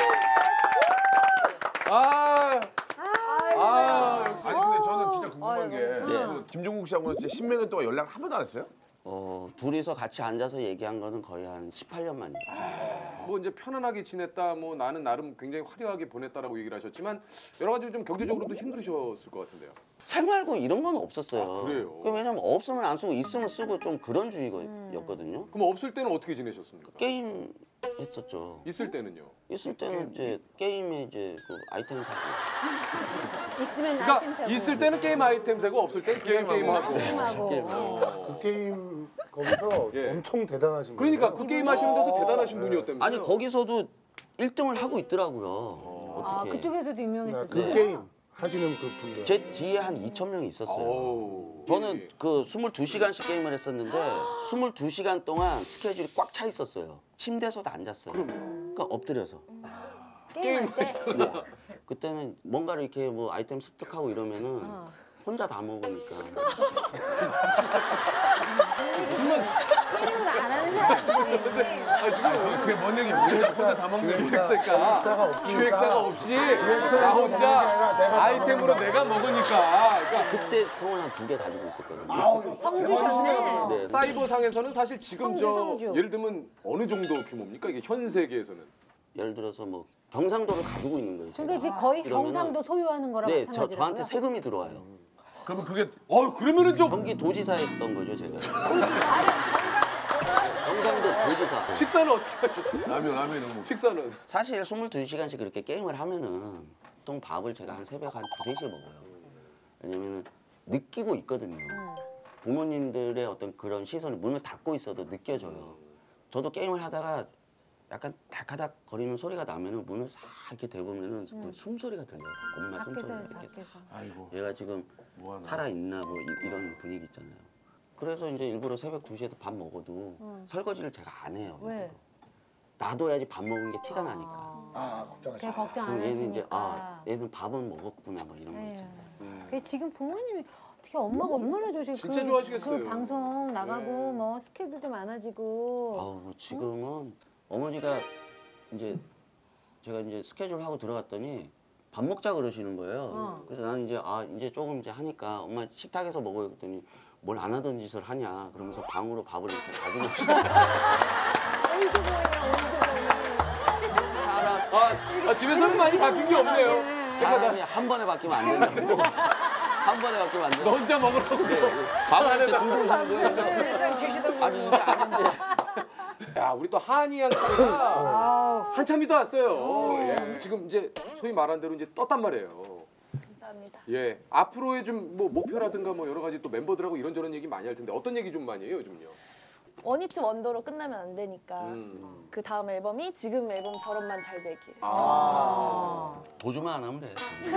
역시. 아니 근데 저는 진짜 궁금한 게 그 김종국 씨하고는 진짜 10몇 년 동안 연락 한 번도 안 했어요? 둘이서 같이 앉아서 얘기한 거는 거의 한 18년 만이에요. 뭐 이제 편안하게 지냈다, 뭐 나는 나름 굉장히 화려하게 보냈다라고 얘기를 하셨지만 여러 가지 좀 경제적으로도 힘드셨을 것 같은데요. 생활고 이런 건 없었어요. 그래요? 왜냐면 없으면 안 쓰고 있으면 쓰고 좀 그런 주의였거든요. 그럼 없을 때는 어떻게 지내셨습니까? 게임 했었죠. 있을 때는요? 있을 때는 이제 게임에 이제 그 아이템 사고. 있으면 그러니까 아이템 사고. 있을 때는 게임 아이템 사고 없을 때는 게임하고. 그 게임 거기서 엄청 대단하신 분이에요. 그러니까 그 게임 하시는 데서 대단하신 분이었다면서요? 아니 거기서도 1등을 하고 있더라고요. 어떻게? 그쪽에서도 유명했어요. 그 게임 하시는 그 분들. 제 뒤에 한 2,000명이 있었어요. 저는 그 22시간씩 게임을 했었는데 22시간 동안 스케줄이 꽉 차 있었어요. 침대에서도 안 잤어요. 그러니까 엎드려서. 게임 하시다가. 그때는 뭔가를 이렇게 뭐 아이템 습득하고 이러면은 혼자 다 먹으니까. 무슨 말? 게임을 안 하는 사람들이. 그게 뭔 얘기야? 혼자 다 먹는 기획사가 없으니까. 기획사가 없이 나 혼자 아이템으로 내가 먹으니까. 그러니까 그때 통을 한 2개 가지고 있었거든요. 성주셨네. 네. 사이버상에서는 사실 지금 성주. 예를 들면 어느 정도 규모입니까? 이게 현 세계에서는. 예를 들어서 뭐 경상도를 가지고 있는 거예요. 그러니까 이제 거의 이러면은- 경상도 소유하는 거랑 네, 마찬가지라고요? 저한테 세금이 들어와요. 그러면 그게 그러면은 좀 경기도지사 했던 거죠, 제가. 경상도 도지사. 식사는 어떻게 하셨어요? 라면 이런 거. 식사는 사실 22시간씩 그렇게 게임을 하면은 보통 밥을 제가 한 새벽 한 2, 3시에 먹어요. 왜냐면은 느끼고 있거든요. 부모님들의 어떤 그런 시선을 문을 닫고 있어도 느껴져요. 저도 게임을 하다가 약간 닥하닥 거리는 소리가 나면은 문을 싹 이렇게 대보면은 그 숨소리가 들려요. 엄마 숨소리가 이렇게. 아이고. 얘가 지금 살아 있나 뭐 이런 분위기 있잖아요. 그래서 이제 일부러 새벽 2시에도 밥 먹어도 설거지를 제가 안 해요. 왜? 놔둬야지 밥 먹은 게 티가 나니까. 걱정하시네. 걱정 안 그럼 얘는 이제 하시니까. 얘는 밥은 먹었구나 뭐 이런 거 네. 있잖아. 그게 지금 부모님이 어떻게 엄마가 얼마나 좋으시고 진짜 좋아하시겠어요. 그 방송 나가고 뭐 스케줄도 많아지고. 아우 지금은 어머니가 이제 제가 이제 스케줄 하고 들어갔더니 밥 먹자 그러시는 거예요. 그래서 나는 이제 이제 조금 이제 하니까 엄마 식탁에서 먹어요 그랬더니 뭘 안 하던 짓을 하냐 그러면서 방으로 밥을 이렇게 가져오시더라고요. 집에서는 많이 바뀐 게 없네요. 사람이 한 번에 바뀌면 안 된다고. 한 번에 바뀌면 안 된다고. 너 혼자 먹으라고. 밥을 이렇게 들고 오시는 거예요. 아니 이게 아닌데. 야, 우리 또 한이 양 차례가 한참이 더 왔어요. 예. 지금 이제 소위 말한 대로 이제 떴단 말이에요. 감사합니다. 예, 앞으로의 좀 뭐 목표라든가 뭐 여러 가지 또 멤버들하고 이런저런 얘기 많이 할 텐데 어떤 얘기 좀 많이 해요, 요즘요? 원히트 원더로 끝나면 안 되니까 그 다음 앨범이 지금 앨범처럼만 잘 되길. 도주만 안 하면 돼.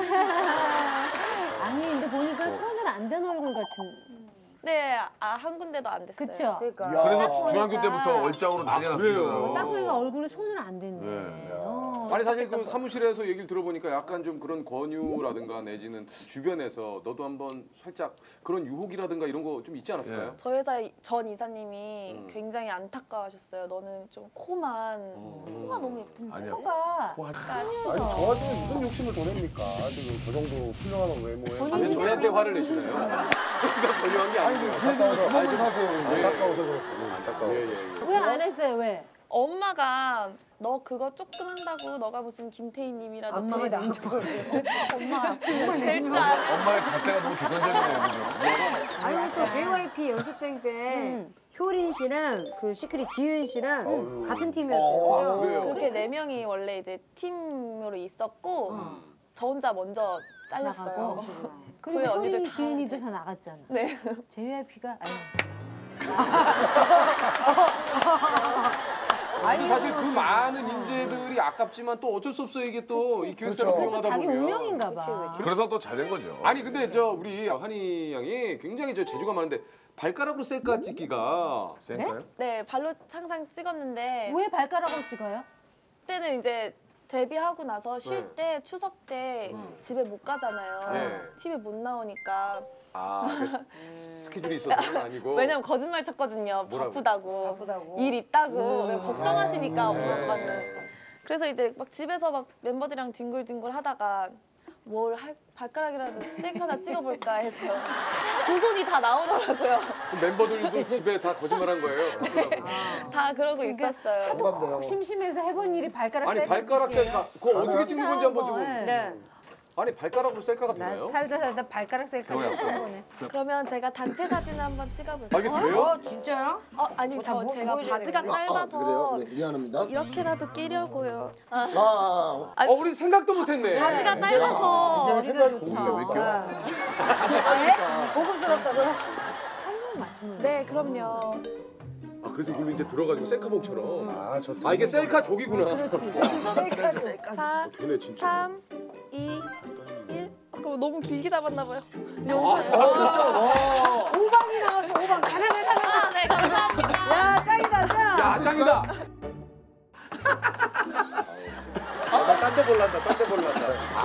아니 근데 보니까 손을 안 댄 얼굴 같은. 네, 한 군데도 안 됐어요. 그쵸? 그래서 중학교 때부터 얼짱으로 난리 났어요. 딱 보니까 얼굴에 손을 안 댔네. 아니 사실 그 사무실에서 얘기를 들어보니까 약간 좀 그런 권유라든가 내지는 주변에서 너도 한번 살짝 그런 유혹이라든가 이런 거 좀 있지 않았을까요? 저희 회사 전 이사님이 굉장히 안타까워하셨어요. 너는 좀 코만 코가 너무 예쁜데. 아니야. 코가 아니 저한테 무슨 욕심을 더 냅니까? 지금 저 정도 훌륭한 외모에. 아니 저희한테 화를 내시나요? 저희가 권유한 게 아니에요. 그 얘기는 주먹을 사세요. 안타까워서 그렇습니다. 안타까워서. 왜 안 했어요? 왜? 엄마가 너 그거 조금 한다고 너가 무슨 김태희님이라도 엄마가 남자고 엄마 될줄 아냐? 엄마의 잣대가 너무 객관적이네요, 그죠? 아니 또 JYP 연습생 때 효린 씨랑 그 시크릿 지윤 씨랑 같은 팀이었어요. 그죠? 그렇게 4명이 원래 이제 팀으로 있었고 저 혼자 먼저 잘렸어요. 그리고 언니들 지은이도 다 나갔잖아. 네. JYP가 아니 사실 그 많은 인재들이 아깝지만 또 어쩔 수 없어요. 이게 또 이 기획사를 돌아가다 보면. 자기 운명인가 봐. 그래서 또 잘 된 거죠. 아니 근데 저 우리 한이 양이 굉장히 저 재주가 많은데 발가락으로 셀카 찍기가 셀카요? 네, 발로 항상 찍었는데 왜 발가락으로 찍어요? 그때는 이제 데뷔하고 나서 쉴 때 추석 때 집에 못 가잖아요. 네. TV에 못 나오니까. 스케줄이 있어서는 아니고. 왜냐면 거짓말 쳤거든요. 뭐라고? 바쁘다고. 일 있다고. 왜 걱정하시니까 엄마까지. 그래서 이제 막 집에서 막 멤버들이랑 뒹굴뒹굴 하다가 뭘 발가락이라도 셀카 하나 찍어볼까 해서 두 손이 다 나오더라고요. 멤버들도 집에 다 거짓말한 거예요. 다 그러고 있었어요. 꼭 심심해서 해본 일이 발가락 아니 셀카 발가락 찍기예요. 셀카 그거 어떻게 찍는 건지 한번 좀. 네. 아니 발가락으로 셀카가 되나요? 살다 발가락 셀카 처음 보네. 그러면 제가 단체 사진 한번 찍어볼게요. 아, 이게 돼요? 진짜요? 아니 제가 바지가 짧아서 그래요? 네, 미안합니다. 이렇게라도 끼려고요. 우리 생각도 못했네. 바지가 짧아서 이제 생각이 고급스러워. 고급스럽다고요? 네, 그럼요. 그래서 이걸로 이제 들어가지고 셀카봉처럼. 저 이게 셀카 족이구나. 4, 되네 진짜. 3, 2, 1. 잠깐만 너무 길게 잡았나 봐요. 진짜? 와. 5방이 나와서 5방 가능하다. 네, 감사합니다. 야 짱이다 짱. 야 짱이다. 딴데 볼란다. 딴데 볼란다.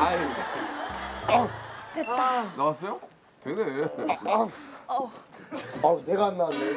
아이. 나왔어요? 되네. 내가 안 나왔네.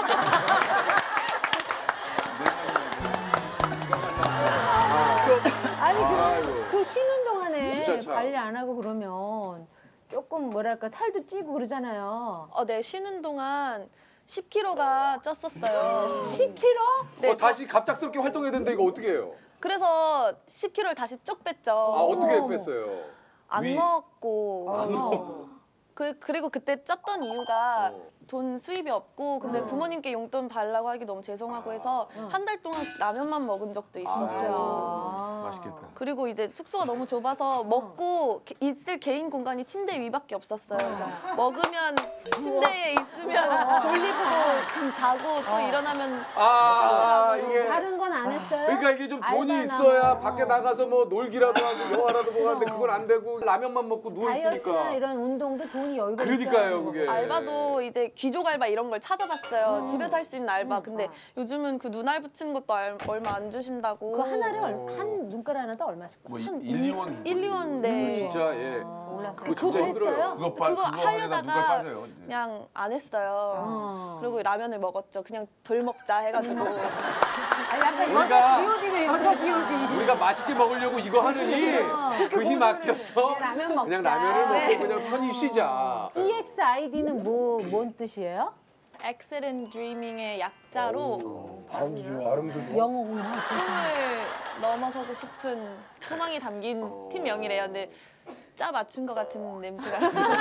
아니 아이고. 그 쉬는 동안에 진짜 참. 관리 안 하고 그러면 조금 뭐랄까 살도 찌고 그러잖아요. 네, 쉬는 동안 10kg가 쪘었어요. 10kg? 네, 다시 갑작스럽게 활동해야 되는데 이거 어떻게 해요? 그래서 10kg를 다시 쭉 뺐죠. 어떻게 뺐어요? 안 먹고. 그리고 그때 쪘던 이유가 돈 수입이 없고 근데 부모님께 용돈 달라고 하기 너무 죄송하고 해서 한 달 동안 라면만 먹은 적도 있었고 맛있겠다. 그리고 이제 숙소가 너무 좁아서 먹고 있을 개인 공간이 침대 위밖에 없었어요. 그래서 먹으면 침대에 있으면 졸리고 그럼 자고 또 일어나면 이게 다른 건 안 했어요? 그러니까 이게 좀 돈이 있어야 밖에 나가서 뭐 놀기라도 하고 영화라도 보고 하는데 그건 안 되고 라면만 먹고 누워 다이어트나 있으니까. 이런 운동도 돈이 여유가 그러니까요, 그게. 알바도 이제 귀족 알바 이런 걸 찾아봤어요. 집에서 할 수 있는 알바. 근데 요즘은 그 눈알 붙이는 것도 얼마 안 주신다고. 그 하나를 한 눈가락 하나도 얼마씩? 뭐 1, 2원 1, 2원 네. 진짜 예. 그거 진짜 힘들어요. 그거 하려다가 빠져요. 그냥 안 했어요. 그리고 라면을 먹었죠. 그냥 덜 먹자 해가지고. 약간 여자 G.O.D네, 여자 G.O.D. 우리가 맛있게 먹으려고 이거 하느니 그 힘 아껴서 그냥 라면을 먹고 그냥 편히 쉬자. EXID는 뭔 뜻이에요? Excellent Dreaming의 약자로 발음도 좋아. 발음도 좋아. 영어구나. 꿈을 넘어서고 싶은 소망이 담긴 팀명이래요. 근데 짜 맞춘 것 같은 냄새가.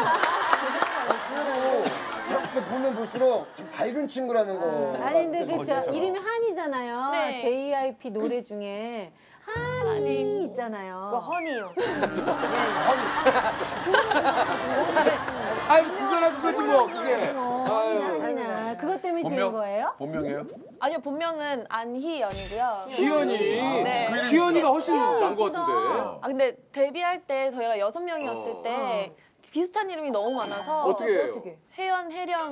그래도 보면 볼수록 좀 밝은 친구라는 거. 아니 근데 그저 이름이 한이잖아요. 네. JYP 노래 중에 한이 있잖아요. 그거 허니요. 아이 그거나 그거지 뭐 그게. 한이나 그것 때문에 지은 거예요? 본명이에요? 아니요, 본명은 안희연이고요. 희연이. 네. 희연이가 훨씬 나은 것 같은데. 아 근데 데뷔할 때 저희가 6명이었을 때 비슷한 이름이 너무 많아서 어떻게 해요? 혜연, 혜령,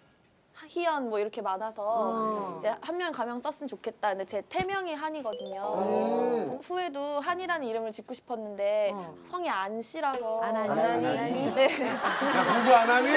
희연 뭐 이렇게 많아서 이제 한 명 가명 썼으면 좋겠다. 근데 제 태명이 한이거든요. 후에도 한이라는 이름을 짓고 싶었는데 성이 안씨라서 안 하니? 네. 야 공부 안 하니?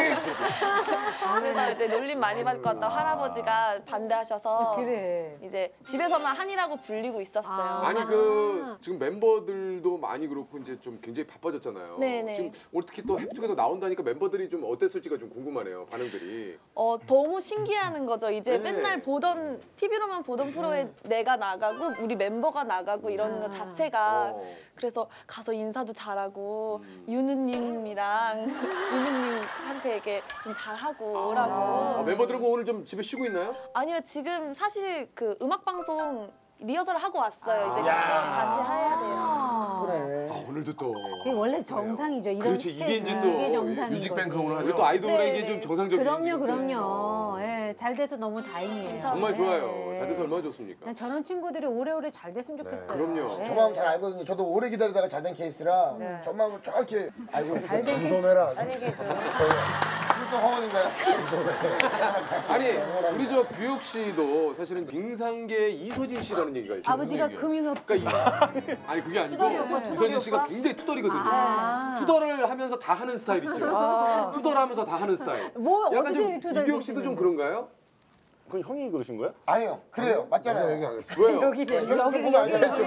그래서 이제 놀림 많이 받을 것 같다 할아버지가 반대하셔서 그래. 이제 집에서만 한이라고 불리고 있었어요. 아니 그 지금 멤버들도 많이 그렇고 이제 좀 굉장히 바빠졌잖아요. 네네. 지금 올 특히 또 해피투게더 나온다니까 멤버들이 좀 어땠을지가 좀 궁금하네요. 반응들이. 너무 신기해하는 거죠. 이제 네. 맨날 보던 TV로만 보던 프로에 내가 나가고 우리 멤버가 나가고 이러는 것 자체가 그래서 가서 인사도 잘하고 윤우님이랑 윤우님한테 이렇게 좀 잘하고 오라고. 멤버들은 오늘 좀 집에 쉬고 있나요? 아니요, 지금 사실 그 음악 방송 리허설을 하고 왔어요. 이제 가서 다시 해야 돼요. 그래. 오늘도 또. 이게 원래 정상이죠. 이런 그렇지 이게 이제 또 이게 정상인 뮤직뱅크 거지. 오늘 하죠. 우리 또 아이돌에게 네, 좀 네. 정상적인. 그럼요. 예, 잘 돼서 너무 다행이에요. 정말 예. 좋아요. 잘 돼서 얼마나 좋습니까? 난 저런 친구들이 오래오래 잘 됐으면 좋겠어요. 그럼요. 예. 저 마음 잘 알거든요. 저도 오래 기다리다가 잘 된 케이스라 저 마음을 정확히 알고 있어요. 겸손해라. 아주. 이것도 허언인가요? 아니 우리 저 규혁 씨도 사실은 빙상계 이서진 씨라는 얘기가 있어요. 아버지가 금융업. 그러니까 아니 그게 아니고 이서진 씨가 굉장히 투덜이거든요. 투덜을 하면서 다 하는 스타일 있죠. 투덜하면서 다 하는 스타일. 뭐 약간 어디서 좀 이렇게 투덜? 이규혁 씨도 좀 그런가요? 그건 형이 그러신 거예요? 아니요. 그래요. 맞잖아요. 얘기 안 했어. 왜요? 저는 보면 알죠.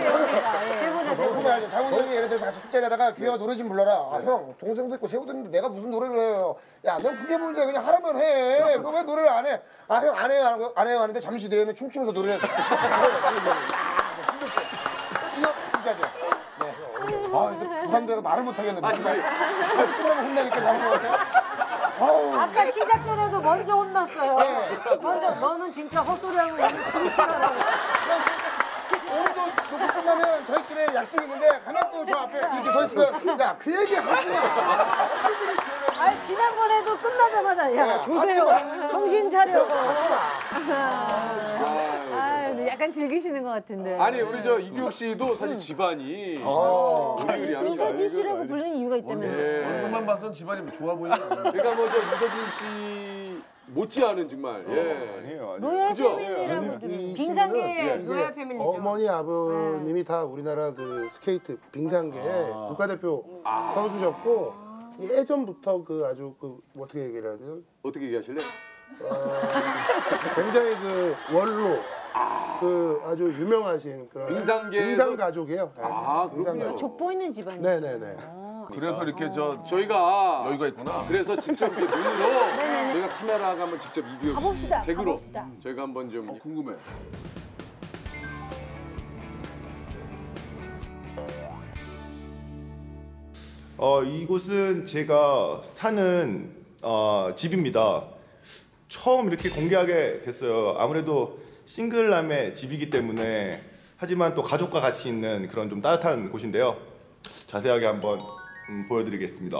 보면 알죠. 장훈이 형이 예를 들어서 같이 숙제를 하다가 귀여가 노래 좀 불러라. 아, 형 동생도 있고 새우도 있는데 내가 무슨 노래를 해요. 야, 넌 그게 문제야. 그냥 하라면 해. 그거 왜 노래를 안 해? 아, 형 안 해요. 안 해요 하는데 잠시 뒤에는 춤추면서 노래를 해서 이거 진짜죠. 네. 아, 부담돼서 말을 못 하겠네. 무슨 말. 끝나면 혼나니까 장훈이 같아. 아까 시작 전에도 먼저 혼났어요. 먼저 너는 진짜 헛소리하는 거 진짜라고. 오늘도 녹화 끝나면 저희끼리 약속이 있는데 가면 또 저 앞에 이렇게 서 있으면 야 그 얘기 하지 마. 아 지난번에도 끝나자마자 야 조세요. 정신 차려. 약간 즐기시는 것 같은데. 아니 우리 저 이규혁 씨도 사실 집안이 우리 이서진 씨라고 부르는 이유가 있다면서요. 얼굴만 봐선 집안이 좋아 보이네. 그러니까 뭐 저 이서진 씨 못지않은 정말 아니에요. 로열 그죠? 패밀리라고 빙상계의 이게 로얄 패밀리죠. 어머니 아버님이 다 우리나라 그 스케이트 빙상계 국가대표 선수셨고 예전부터 그 아주 그 어떻게 얘기를 해야 돼요? 어떻게 얘기하실래? 굉장히 그 원로 그 아주 유명하신 그런 빙상 가족이에요. 네. 그렇군요. 족보 있는 집안이에요. 네네네. 그래서 이렇게 저희가 여유가 있구나. 그래서 직접 이렇게 눈으로 저희가 카메라가 한번 직접 이규혁 가봅시다. 댁으로 가봅시다. 저희가 한번 좀 궁금해. 이곳은 제가 사는 집입니다. 처음 이렇게 공개하게 됐어요. 아무래도 싱글남의 집이기 때문에 하지만 또 가족과 같이 있는 그런 좀 따뜻한 곳인데요. 자세하게 한번 보여드리겠습니다.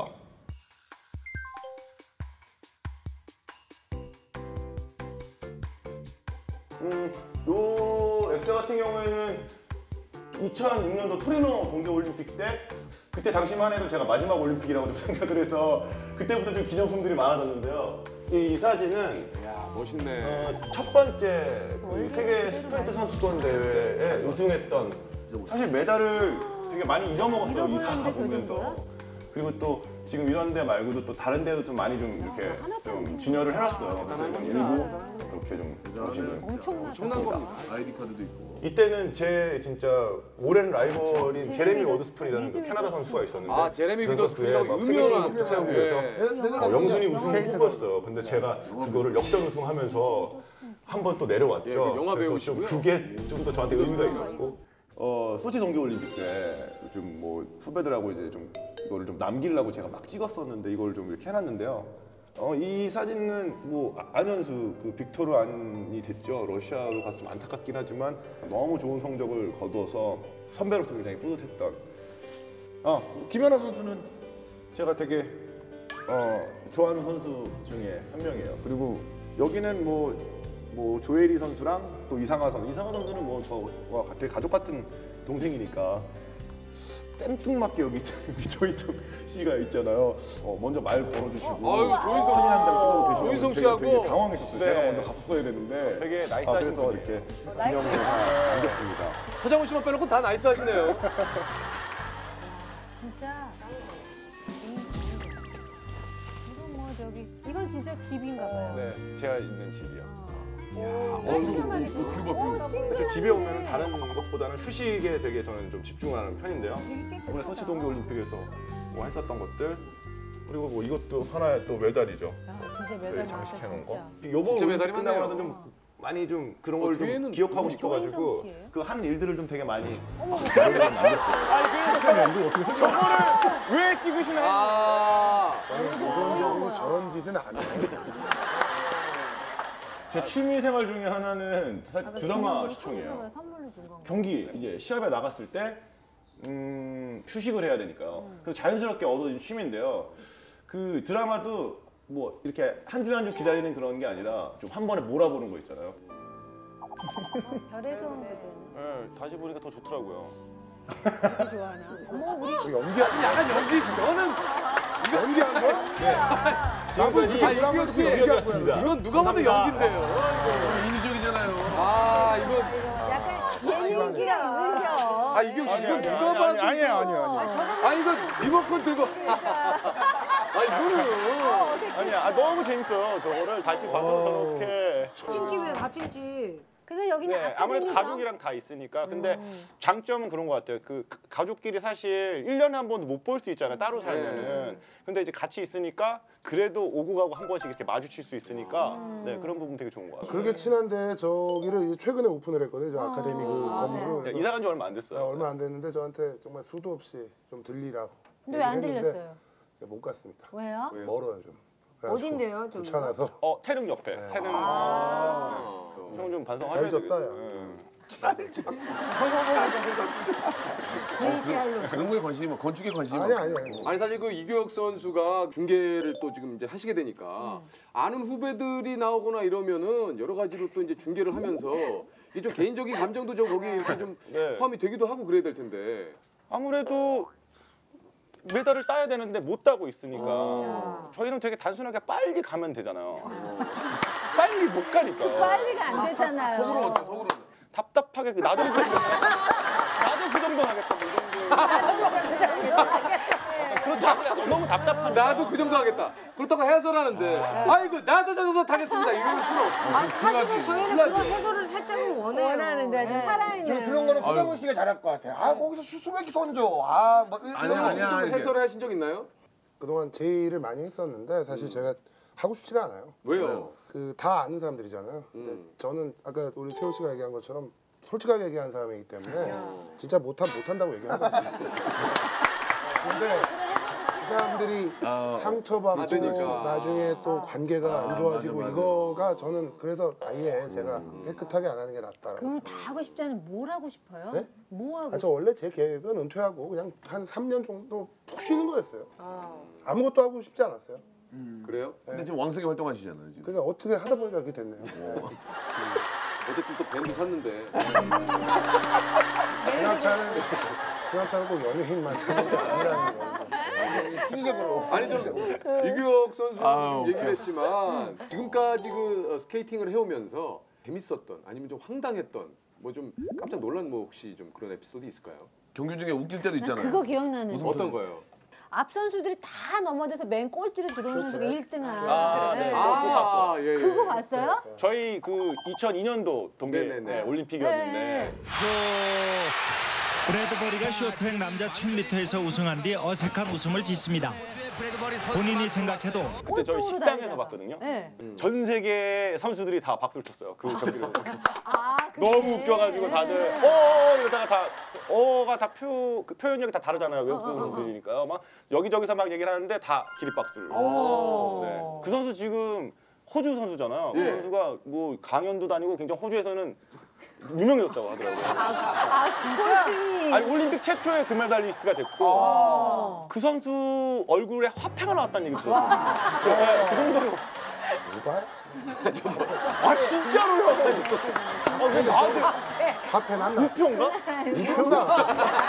요 액자 같은 경우에는 2006년도 토리노 동계올림픽 때 그때 당시만 해도 제가 마지막 올림픽이라고 좀 생각을 해서 그때부터 좀 기념품들이 많아졌는데요. 이 사진은 멋있네. 첫 번째 그 세계 스프린트 선수권 대회에 우승했던 사실 메달을 되게 많이 잊어먹었어요. 이 사진 보면서. 그리고 또 지금 이런 데 말고도 또 다른 데도 좀 많이 좀 이렇게 좀 진열을 해놨어요. 그래서 이건 일부 이렇게 좀 보시면 엄청난 겁니다. 아이디 카드도 있고. 이때는 제 진짜 오랜 라이벌인 제레미 워드스푼이라는 그 캐나다 선수가 있었는데 아, 제레미 워드스푼이라고 워드스푼이라고 세계 신기록도 유명한 세우기 위해서 영순위 우승을 꿈꿨어요. 근데 제가 그거를 역전 우승하면서 한 번 또 내려왔죠. 예, 그 영화 그래서 배우시고요. 좀 그게 좀 더 저한테 의미가 있었고 소치 동계올림픽 때 좀 뭐 후배들하고 이제 좀 이거를 좀 남기려고 제가 막 찍었었는데 이걸 좀 이렇게 해놨는데요. 이 사진은 뭐 안현수 그 빅토르 안이 됐죠. 러시아로 가서 좀 안타깝긴 하지만 너무 좋은 성적을 거둬서 선배로서 굉장히 뿌듯했던. 김연아 선수는 제가 되게 좋아하는 선수 중에 한 명이에요. 그리고 여기는 뭐 조혜리 선수랑 또 이상하 선수는 뭐 저와 되게 가족 같은 동생이니까 땡뚱맞게 여기 조인성 씨가 있잖아요. 먼저 말 걸어주시고 아유, 조인성 사진 한 장 찍어 계시고 조인성 되게 씨하고 당황했었어요. 네. 제가 먼저 갔었어야 되는데 되게 나이스하신 그래서 분이에요. 이렇게 기념을 남겼습니다. 서장훈 씨만 빼놓고 다 나이스 하시네요. 진짜. 이건 뭐 저기 이건 진짜 집인가 봐요. 네, 제가 있는 집이요. 깔끔하게. 그래서 집에 오면 다른 것보다는 휴식에 되게 저는 좀 집중하는 편인데요. 이번에 소치 동계올림픽에서 뭐 했었던 것들 그리고 뭐 이것도 하나의 또 메달이죠. 진짜 저희 메달 장식해 놓은 많다, 거. 요번 진짜 올림픽 메달이 끝나고 많네요. 나서 좀 많이 좀 그런 걸 좀 뒤에는 기억하고 조인성 싶어가지고 씨예요? 그 한 일들을 좀 되게 많이 기억에 남겼어요. 한 연도 어떻게 생각하세요? 왜 찍으시나요? 저는 기본적으로 저런 짓은 안 해요. 제 취미 생활 중에 하나는 사실 드라마 시청이에요. 선물로 준 건가? 경기 이제 시합에 나갔을 때 휴식을 해야 되니까요. 그래서 자연스럽게 얻어진 취미인데요. 그 드라마도 뭐 이렇게 한 주 한 주 기다리는 그런 게 아니라 좀 한 번에 몰아보는 거 있잖아요. 별에서 온 그대는 네, 다시 보니까 더 좋더라고요. 되게 좋아하나? 어머 우리 약간 연기, 너는 연기한 거야? 지금까지 나도 그 연기였습니다. 이건 누가 봐도 연기인데요. 인위적이잖아요. 아, 이거. 약간 예능기가 있으셔. 아, 이경 씨, 이건 누가 봐도. 아니에요. 아, 이거 리모컨 들고. 아, 이거는. 아니야, 너무 재밌어요. 저거를 다시 봐서 저렇게. 찜찜해 가찜찜. 근데 여기는 네, 아무래도 아카데미가 가족이랑 다 있으니까. 근데 장점은 그런 것 같아요. 그 가족끼리 사실 1년에 한 번도 못 볼 수 있잖아요. 따로 살면은. 근데 이제 같이 있으니까 그래도 오고 가고 한 번씩 이렇게 마주칠 수 있으니까 네, 그런 부분 되게 좋은 것 같아요. 그렇게 친한데 저기를 이제 최근에 오픈을 했거든요. 저 아카데미 그 건물을. 네, 그래서 이사 간 지 얼마 안 됐어요. 얼마 안 됐는데 저한테 정말 수도 없이 좀 들리라고. 근데 왜 안 얘기를 했는데 들렸어요? 제가 못 갔습니다. 왜요? 멀어요 좀. 그래가지고 어딘데요, 저기가? 귀찮아서. 태릉 옆에. 태릉. 형 좀 반성하셔야 잘 졌다, 되겠어요. 야. 그런 거에 관심이 건축에 관심이 아니. 아니 사실 그 이규혁 선수가 중계를 또 지금 이제 하시게 되니까 아는 후배들이 나오거나 이러면은 여러 가지로 또 이제 중계를 하면서 이 좀 개인적인 감정도 좀 거기 이렇게 좀 네. 포함이 되기도 하고 그래야 될 텐데. 아무래도 메달을 따야 되는데 못 따고 있으니까 저희는 되게 단순하게 빨리 가면 되잖아요. 빨리 못 가니까. 빨리가 안 되잖아요. 속으로 어때? 속으로. 답답하게 나도 그 정도 하겠다. 이 정도. 그렇다고 너무 답답한. 나도 그 정도 하겠다. 그렇다고 해설하는데 아이고 나도 저 정도 타겠습니다. 이럴 수는 없어. 사실은 저희는 그런 해설을 살짝은 원하는데 좀 살아있는. 그런 거는 서장훈 씨가 잘할 것 같아요. 거기서 슛을 왜 이렇게 던져? 뭐 아니야. 해설을 하신 적 있나요? 그동안 제의를 많이 했었는데 사실 제가 하고 싶지가 않아요. 왜요? 그 다 아는 사람들이잖아요. 근데 저는 아까 우리 세호 씨가 얘기한 것처럼 솔직하게 얘기한 사람이기 때문에 진짜 못한다고 얘기하거든요. 근데 사람들이 상처받고 그러니까. 나중에 또 관계가 안 좋아지고 맞아. 이거가 저는 그래서 아예 제가 깨끗하게 안 하는 게 낫다라고. 그럼 다 하고 싶지 않으면 뭘 하고 싶어요? 네? 뭐 하고? 저 원래 제 계획은 은퇴하고 그냥 한 3년 정도 푹 쉬는 거였어요. 아무것도 하고 싶지 않았어요. 그래요? 근데 지금 왕성히 활동하시잖아요. 지금. 그러니까 어떻게 하다 보니까 그렇게 됐네요. 어쨌든 또 밴드 샀는데. 승합차는 꼭 연예인만 하는 게 아니라는 거. 순식으로. 아니 좀 이규혁 선수 얘기를 했지만 지금까지 그 스케이팅을 해오면서 재밌었던 아니면 좀 황당했던 뭐 좀 깜짝 놀란 뭐 혹시 좀 그런 에피소드 있을까요? 경기 중에 웃길 때도 있잖아요. 그거 기억나는. 어떤 거예요? 앞 선수들이 다 넘어져서 맨 꼴찌로 들어오면서 1등한. 네, 저 그거 봤어. 예, 예. 그거 봤어요? 저희 그 2002년도 동계 네네네. 올림픽이었는데 브래드버리가 쇼트랙 남자 1000m에서 우승한 뒤 어색한 웃음을 짓습니다. 본인이 생각해도 그때 저희 식당에서 봤거든요. 네. 전 세계 선수들이 다 박수를 쳤어요. 그 경기를. 아, 너무 웃겨가지고 다들 이러다가 다 어가 다 그 표현력이 다 다르잖아요. 외국 선수들이니까요. 막 여기저기서 막 얘기를 하는데 다 기립박수를. 네. 그 선수 지금 호주 선수잖아요. 그 선수가 뭐 강연도 다니고 굉장히 호주에서는 유명해졌다고 하더라고요. 진짜? 아니 올림픽 최초의 금메달리스트가 됐고 그 선수 얼굴에 화폐가 나왔다는 얘기 들었어요. 네, 그 정도로. 누가? 아 진짜로요? 왜 나한테 화폐는 안 나. 우표인가? 우표가.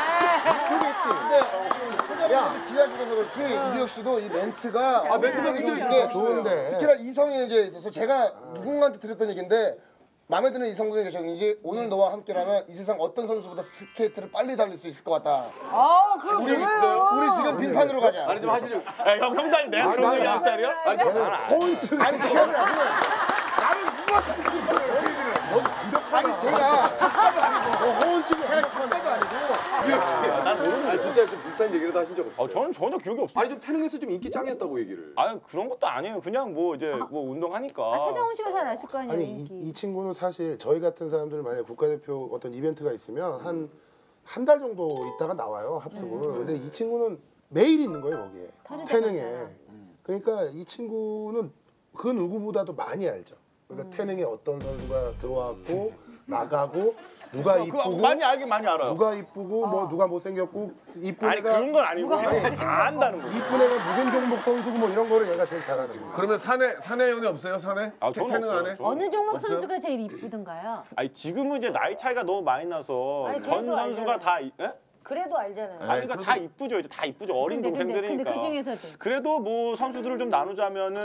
우표겠지. 야, 기자 중에서 그렇지 이규혁 씨도 이 멘트가 멘트가 굉장히 좋은데. 특히나 이성에게 있어서 제가 누군가한테 들었던 얘기인데 마음에 드는 이성분이 계셨는지 오늘 너와 함께라면 이 세상 어떤 선수보다 스케이트를 빨리 달릴 수 있을 것 같다. 그럼 우리 지금 빈판으로 가자. 아니 좀 하시죠. 형도 아니 내가 그런 얘기 하는 스타일이야? 아니 저는 허언증. 아니 그게 아니라 나는 누가 듣는 얘기를 아니 제가 작가도 아니고 허언증이 제가 작가도 아니고 난 모르는. 아니 진짜 좀 비슷한 얘기를 하신 적 없어요. 저는 전혀 기억이 없어요. 아니 좀 태능에서 좀 인기 짱이었다고 얘기를. 아니 그런 것도 아니에요. 그냥 뭐 이제 뭐 운동하니까. 서정훈 씨가 잘 아실 거 아니에요? 아니 인기. 이 친구는 사실 저희 같은 사람들 만약 국가대표 어떤 이벤트가 있으면 한 달 정도 있다가 나와요 합숙을. 근데 이 친구는 매일 있는 거예요 거기에 태능에. 그러니까 이 친구는 그 누구보다도 많이 알죠. 그러니까 태능에 어떤 선수가 들어왔고 나가고 누가 이쁘고 많이 알긴 많이 알아요. 누가 이쁘고 뭐 누가 못생겼고 이쁜 아니 애가 그런 건 아니고 다 안다는 거죠. 이쁜 애가 무슨 종목 선수고 뭐 이런 거를 얘가 제일 잘하는 거예요. 그러면 사내 연애 없어요? 사내? 저는 태능 없어요. 안 해? 어느 종목 없어요? 선수가 제일 이쁘던가요? 아니 지금은 이제 나이 차이가 너무 많이 나서 아니, 전 그래도 선수가 알잖아요. 다 예? 그래도 알잖아요. 아니 그러니까 다 이쁘죠. 이제 다 이쁘죠. 어린 근데 동생들이니까. 그 중에서도 그래도 뭐 선수들을 좀 나누자면은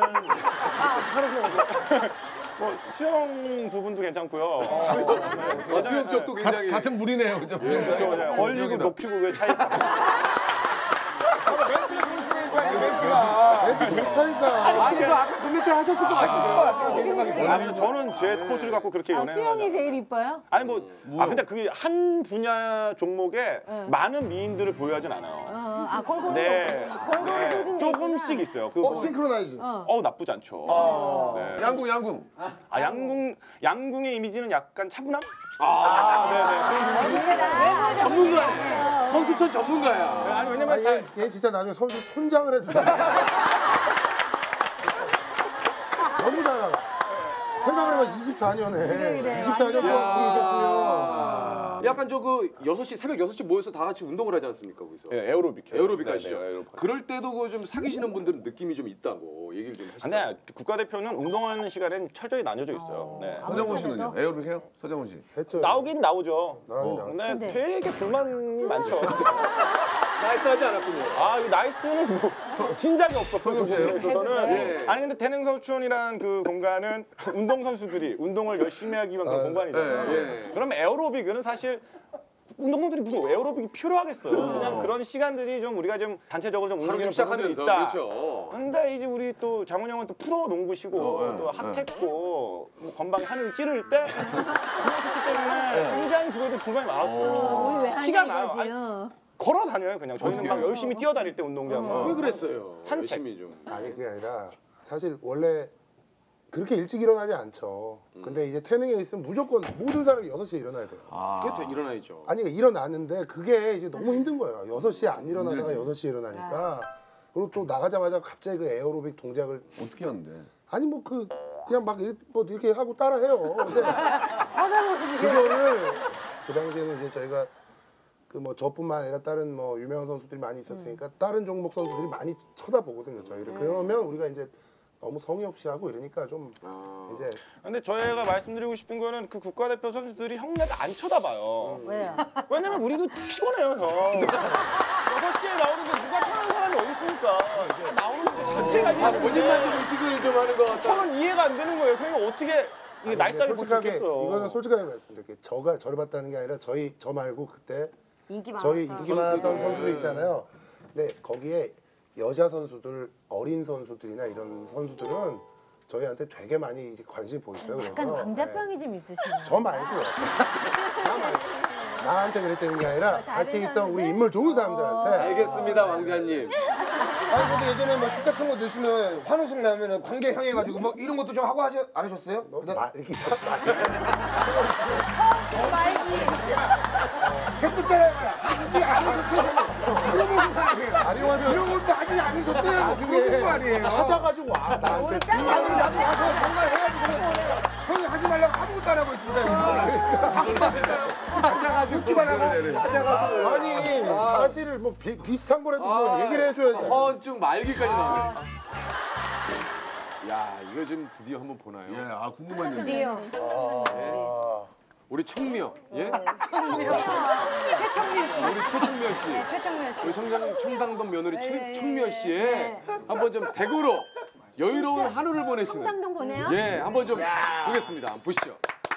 뭐 수영 부분도 괜찮고요. 수영 쪽도 굉장히 같은 물이네요. 그죠? 얼리고 높이고 왜 차이? 멘트가 좋으시니까 이 멘트가 멘트 좋다니까. 아니 그 아까 멘트 하셨을 것 같아요. 제 생각이 아니 저는 제 스포츠를 갖고 그렇게 연애를 수영이 제일 이뻐요? 아니 근데 그게 한 분야 종목에 많은 미인들을 보유하진 않아요. 골고루 네. 골고루 조금씩 있어요. 그 싱크로나이즈. 나쁘지 않죠. 네. 양궁. 양궁의 이미지는 약간 차분함? 네네. 전문가야. 선수촌 전문가야. 아니 왜냐면 얘 진짜 나중에 선수 촌장을 해준다. 너무 잘 알아. 생각을 해봐 24년에 24년 동안 거기 있었으면 약간 저 그 6시 새벽 6시 모여서 다 같이 운동을 하지 않습니까 거기서? 네, 에어로빅 에어로빅 하시죠. 네, 에어로빅. 그럴 때도 그 좀 사귀시는 분들은 느낌이 좀 있다고 얘기를 좀 하시죠. 근데 국가대표는 운동하는 시간엔 철저히 나뉘어져 있어요. 네. 서정훈 씨는요? 에어로빅 해요? 서정훈 씨. 했죠. 나오긴 나오죠. 나오긴 근데 되게 불만이 많죠. 나이스하지 않았군요. 이 나이스는 뭐 진작에 없었어요. 그래서는 예. 아니 근데 태능서촌이란 그 공간은 운동 선수들이 운동을 열심히 하기 위한 그런 공간이잖아요. 예. 그럼 에어로빅은 사실 운동선수들이 무슨 에어로빅이 필요하겠어요. 그냥 그런 시간들이 좀 우리가 좀 단체적으로 좀 움직이는 부분들이 시작하면서 있다. 그렇죠. 근데 이제 우리 또 장훈 형은 또 프로 농구시고 또 핫했고 뭐 건방에 하늘 찌를 때 그렇기 때문에 굉장히 그거에 대해 불만이 많았어요. 티가 나요. 아니, 걸어 다녀요 그냥. 저희는 막 열심히 뛰어다닐 때 운동장은. 왜 그랬어요? 산책. 열심히 좀. 아니 그게 아니라 사실 원래 그렇게 일찍 일어나지 않죠. 근데 이제 태능에 있으면 무조건 모든 사람이 6시에 일어나야 돼요. 그게 일어나야죠. 아니 그러니까 일어나는데 그게 이제 너무 힘든 거예요. 6시에 안 일어나다가 6시에 일어나니까 그리고 또 나가자마자 갑자기 그 에어로빅 동작을 어떻게 하는데? 아니 뭐 그냥 막 이렇게 하고 따라해요. 근데 사장님 그거를 그 당시에는 이제 저희가 그 뭐 저뿐만 아니라 다른 뭐 유명한 선수들이 많이 있었으니까 다른 종목 선수들이 많이 쳐다보거든요 저희를. 그러면 우리가 이제 너무 성의 없이 하고 이러니까 좀 이제. 근데 저희가 말씀드리고 싶은 거는 그 국가대표 선수들이 형네를 안 쳐다봐요. 왜요? 왜냐면 우리도 피곤해요, 형. 6시에 나오는데 누가 편한 사람이 어디 있습니까? 나오는 거 자체가 이해가 본인만 좀 의식을 좀 하는 것 같다. 저는 이해가 안 되는 거예요. 그러니까 어떻게 이게 날싸게 볼 수 솔직하게 있겠어요. 이거는 솔직하게 말씀드릴게요. 저를 봤다는 게 아니라 저 말고 그때 인기 저희 많았던 인기 많았던 선수들 있잖아요. 근데 거기에 여자 선수들, 어린 선수들이나 이런 선수들은 저희한테 되게 많이 이제 관심이 보였어요. 그래서 약간 왕자병이 좀 있으시네요. 저 말고요. 나 말고. 나한테 그랬다는 게 아니라 같이 있던 우리 인물 좋은 사람들한테. 알겠습니다, 왕자님. 아니 근데 예전에 뭐 슛 같은 거 넣으시면 환호성 나면 관계 향해가지고 뭐 이런 것도 좀 하고 하지 않으셨어요? 이렇게 했었잖아요. 하시지 않으셨어요? 이런 것도 하지 않으셨어요? 나중에 거 아니에요? 찾아가지고 와 나한테. 나도 가서 정말 해야지. 형이 하지 말라고 아무것도 안 하고 있습니다. 여기서. 박수 받을까요? 듣기만 하고. 아니 사실을 뭐 비슷한 거라도 뭐 얘기를 해줘야지. 허언증 말기까지 나오네. 야, 이거 좀 드디어 한번 보나요? 예, 아 궁금한 얘기. 드디어. 우리 청명, 예? 최청면 씨. 우리 최청면 씨. 네, 최청면 씨. 우리 청담동 며느리 네, 최청면 씨의 네. 한번 좀 대구로 여유로운 하루를 보내시는. 청담동 보내요? 예, 한번 좀 보겠습니다. 한번 보시죠.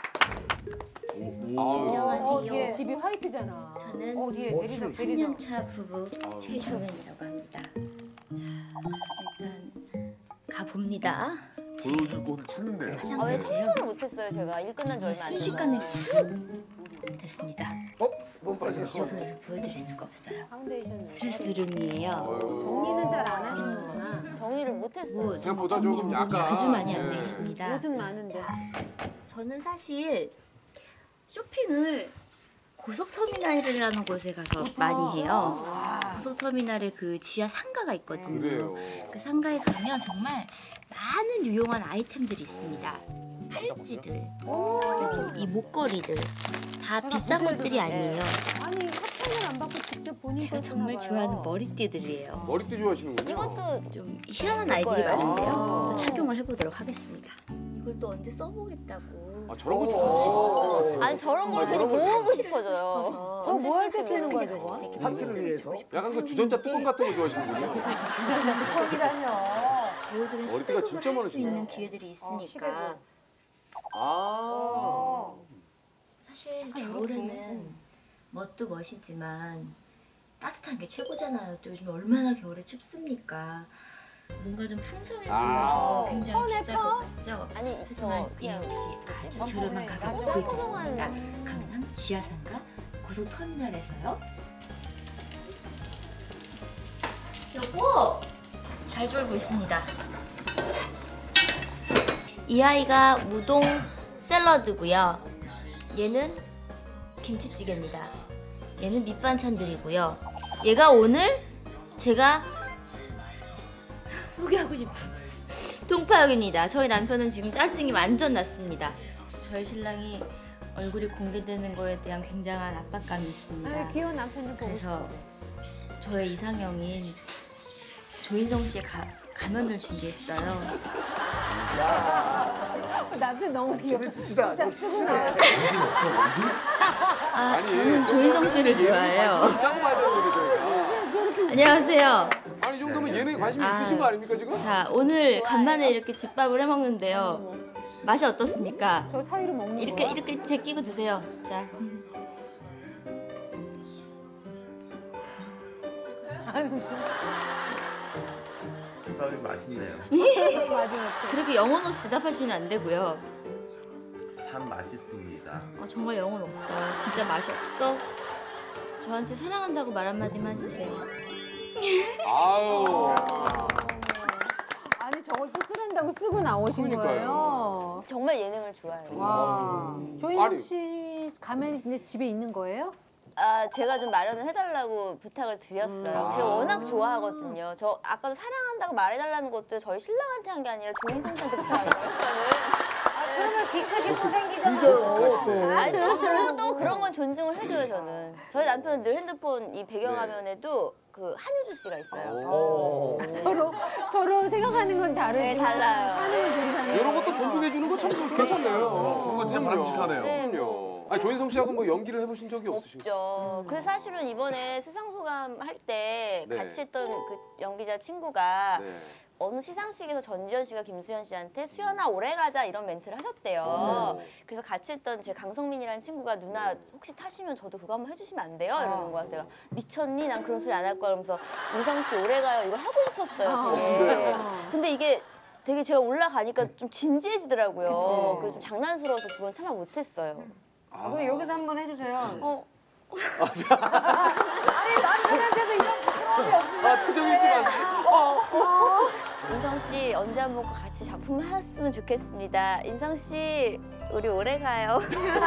안녕하세요. 집이 화이트잖아. 저는 뒤에 내리죠, 내리죠. 3년차 부부 최정현이라고 합니다. 자, 일단 가봅니다. 보여줄 곳을 찾는데. 아, 왜 청소를 못했어요, 제가? 일 끝난 지 얼마 안 돼서. 순식간에 훅 됐습니다. 너무 빨리 지저분해서 보여드릴 수가 없어요. 파운데이션. 드레스룸이에요. 정리는 잘 안 하시는구나. 정리를 못했어요. 뭐 생각보다 좀 정리 약간 아주 많이 안 돼 있습니다. 옷은 많은데. 저는 사실 쇼핑을 고속터미널이라는 곳에 가서 많이 해요. 고속터미널에 그 지하 상가가 있거든요. 그래요. 그 상가에 가면 정말 많은 유용한 아이템들이 있습니다. 팔찌들, 그리고 이 목걸이들 다 비싼 것들이 아니에요. 아니 협찬을 안 받고 직접 본인 제가 정말 좋아하는 머리띠들이에요. 머리띠 좋아하시는군요. 이것도 좀 희한한 제 아이들이 거예요. 많은데요. 또 착용을 해보도록 하겠습니다. 이걸 또 언제 써보겠다고. 아, 저런 거 좋아하시죠? 아니 저런 걸 괜히 모으고 싶어져요. 뭐 할 때 쓰는 거야 저거? 파티를 위해서. 약간 그 주전자 뚜껑 같은 거 좋아하시는군요. 거기다녀. 배우들은 머리띠가 시대극을 진짜 할 수 많으시네요. 있는 기회들이 있으니까. 아. 사실 겨울에는 멋도 멋이지만 따뜻한 게 최고잖아요. 또 요즘 얼마나 겨울에 춥습니까? 뭔가 좀 풍성해 보여서 굉장히 비쌀 것 같죠? 아니, 하지만 이 그냥 역시 아주 저렴한 가격으로 구입했습니다. 강남 지하상가 고속터미널에서요. 여보! 잘 졸고 있습니다. 이 아이가 무동 샐러드고요. 얘는 김치찌개입니다. 얘는 밑반찬들이고요. 얘가 오늘 제가 소개하고 싶은 동파역입니다. 저희 남편은 지금 짜증이 완전 났습니다. 저희 신랑이 얼굴이 공개되는 거에 대한 굉장한 압박감이 있습니다. 아, 귀여운 남편 좀 보고 그래서 저의 이상형인 조인성 씨의 가면을 준비했어요. 남편 너무 귀엽다. 진짜 쓰고 나와. 아, 저는 조인성 씨를 좋아해요. 딱 맞아요, 저희가. 안녕하세요. 아니, 이 정도면 예능에 관심이 있으신 거 아닙니까, 지금? 자, 오늘 간만에 이렇게 집밥을 해 먹는데요. 맛이 어떻습니까? 저 사이로 먹는 이렇게 제끼고 드세요. 자. 집밥이 맛있네요. 그렇게 영혼 없이 대답하시면 안 되고요. 참 맛있습니다. 정말 영혼 없다. 진짜 맛이 없어? 저한테 사랑한다고 말 한마디만 해주세요. 아유. 아니 저걸 또 쓰란다고 쓰고 나오신 거예요. 정말 예능을 좋아해요. 와. 아니. 조인성 씨 가면이 근데 집에 있는 거예요? 제가 좀 마련을 해달라고 부탁을 드렸어요. 제가 워낙 좋아하거든요. 저 아까도 사랑한다고 말해달라는 것도 저희 신랑한테 한 게 아니라 조인성 씨한테 부탁한 거예요. 그러면 뒤끝이 또 생기잖아요. 아니 또 그런 건 존중을 해줘요 저는. 저희 남편은 늘 핸드폰 이 배경화면에도 그 한효주 씨가 있어요. 서로 생각하는 건 다르지만 네, 달라요. 사는 둘이 사는 이런 것도 존중해 주는 거 참 괜찮네요. 그건 진짜 바람직하네요. 그럼요. 아니 조인성 씨하고 뭐 연기를 해보신 적이 없으신가요? 없죠. 그래서 사실은 이번에 수상소감 할 때 네. 같이 했던 그 연기자 친구가 네. 어느 시상식에서 전지현 씨가 김수현 씨한테 수연아 오래 가자 이런 멘트를 하셨대요. 그래서 같이 했던 제 강성민이라는 친구가 누나 혹시 타시면 저도 그거 한번 해주시면 안 돼요? 이러는 거야. 내가 미쳤니? 난 그런 소리 안 할 거야. 그러면서 인성 씨 오래 가요. 이거 하고 싶었어요. 되게. 근데 이게 되게 제가 올라가니까 좀 진지해지더라고요. 그래서 좀 장난스러워서 그건 참아 못했어요. 그럼 여기서 한번 해주세요. 아니 남편한테도 이런 부끄러움이 없으세요? 표정이 좀 안 돼. 인성 씨 언제 한번 같이 작품 하셨으면 좋겠습니다. 인성 씨 우리 오래 가요.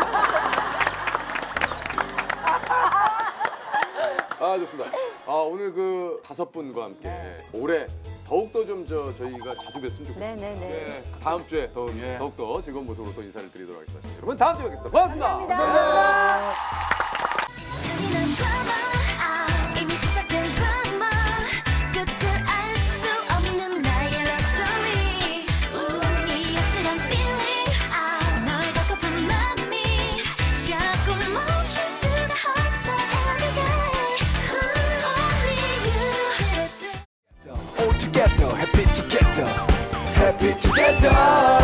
좋습니다. 오늘 그 5분과 함께 올해 더욱더 좀 저희가 자주 뵀으면 좋겠습니다. 네네네. 다음 주에 더욱더 즐거운 모습으로 또 인사를 드리도록 하겠습니다. 여러분 다음 주에 뵙겠습니다. 고맙습니다. 감사합니다. 잔인한 드라마 이미 시작된 드라마 끝을 알 수 없는 나의 love story 이 어슬한 feeling 널 갖고픈 맘이 자꾸 멈출 수가 없어 every day only you All together happy together happy together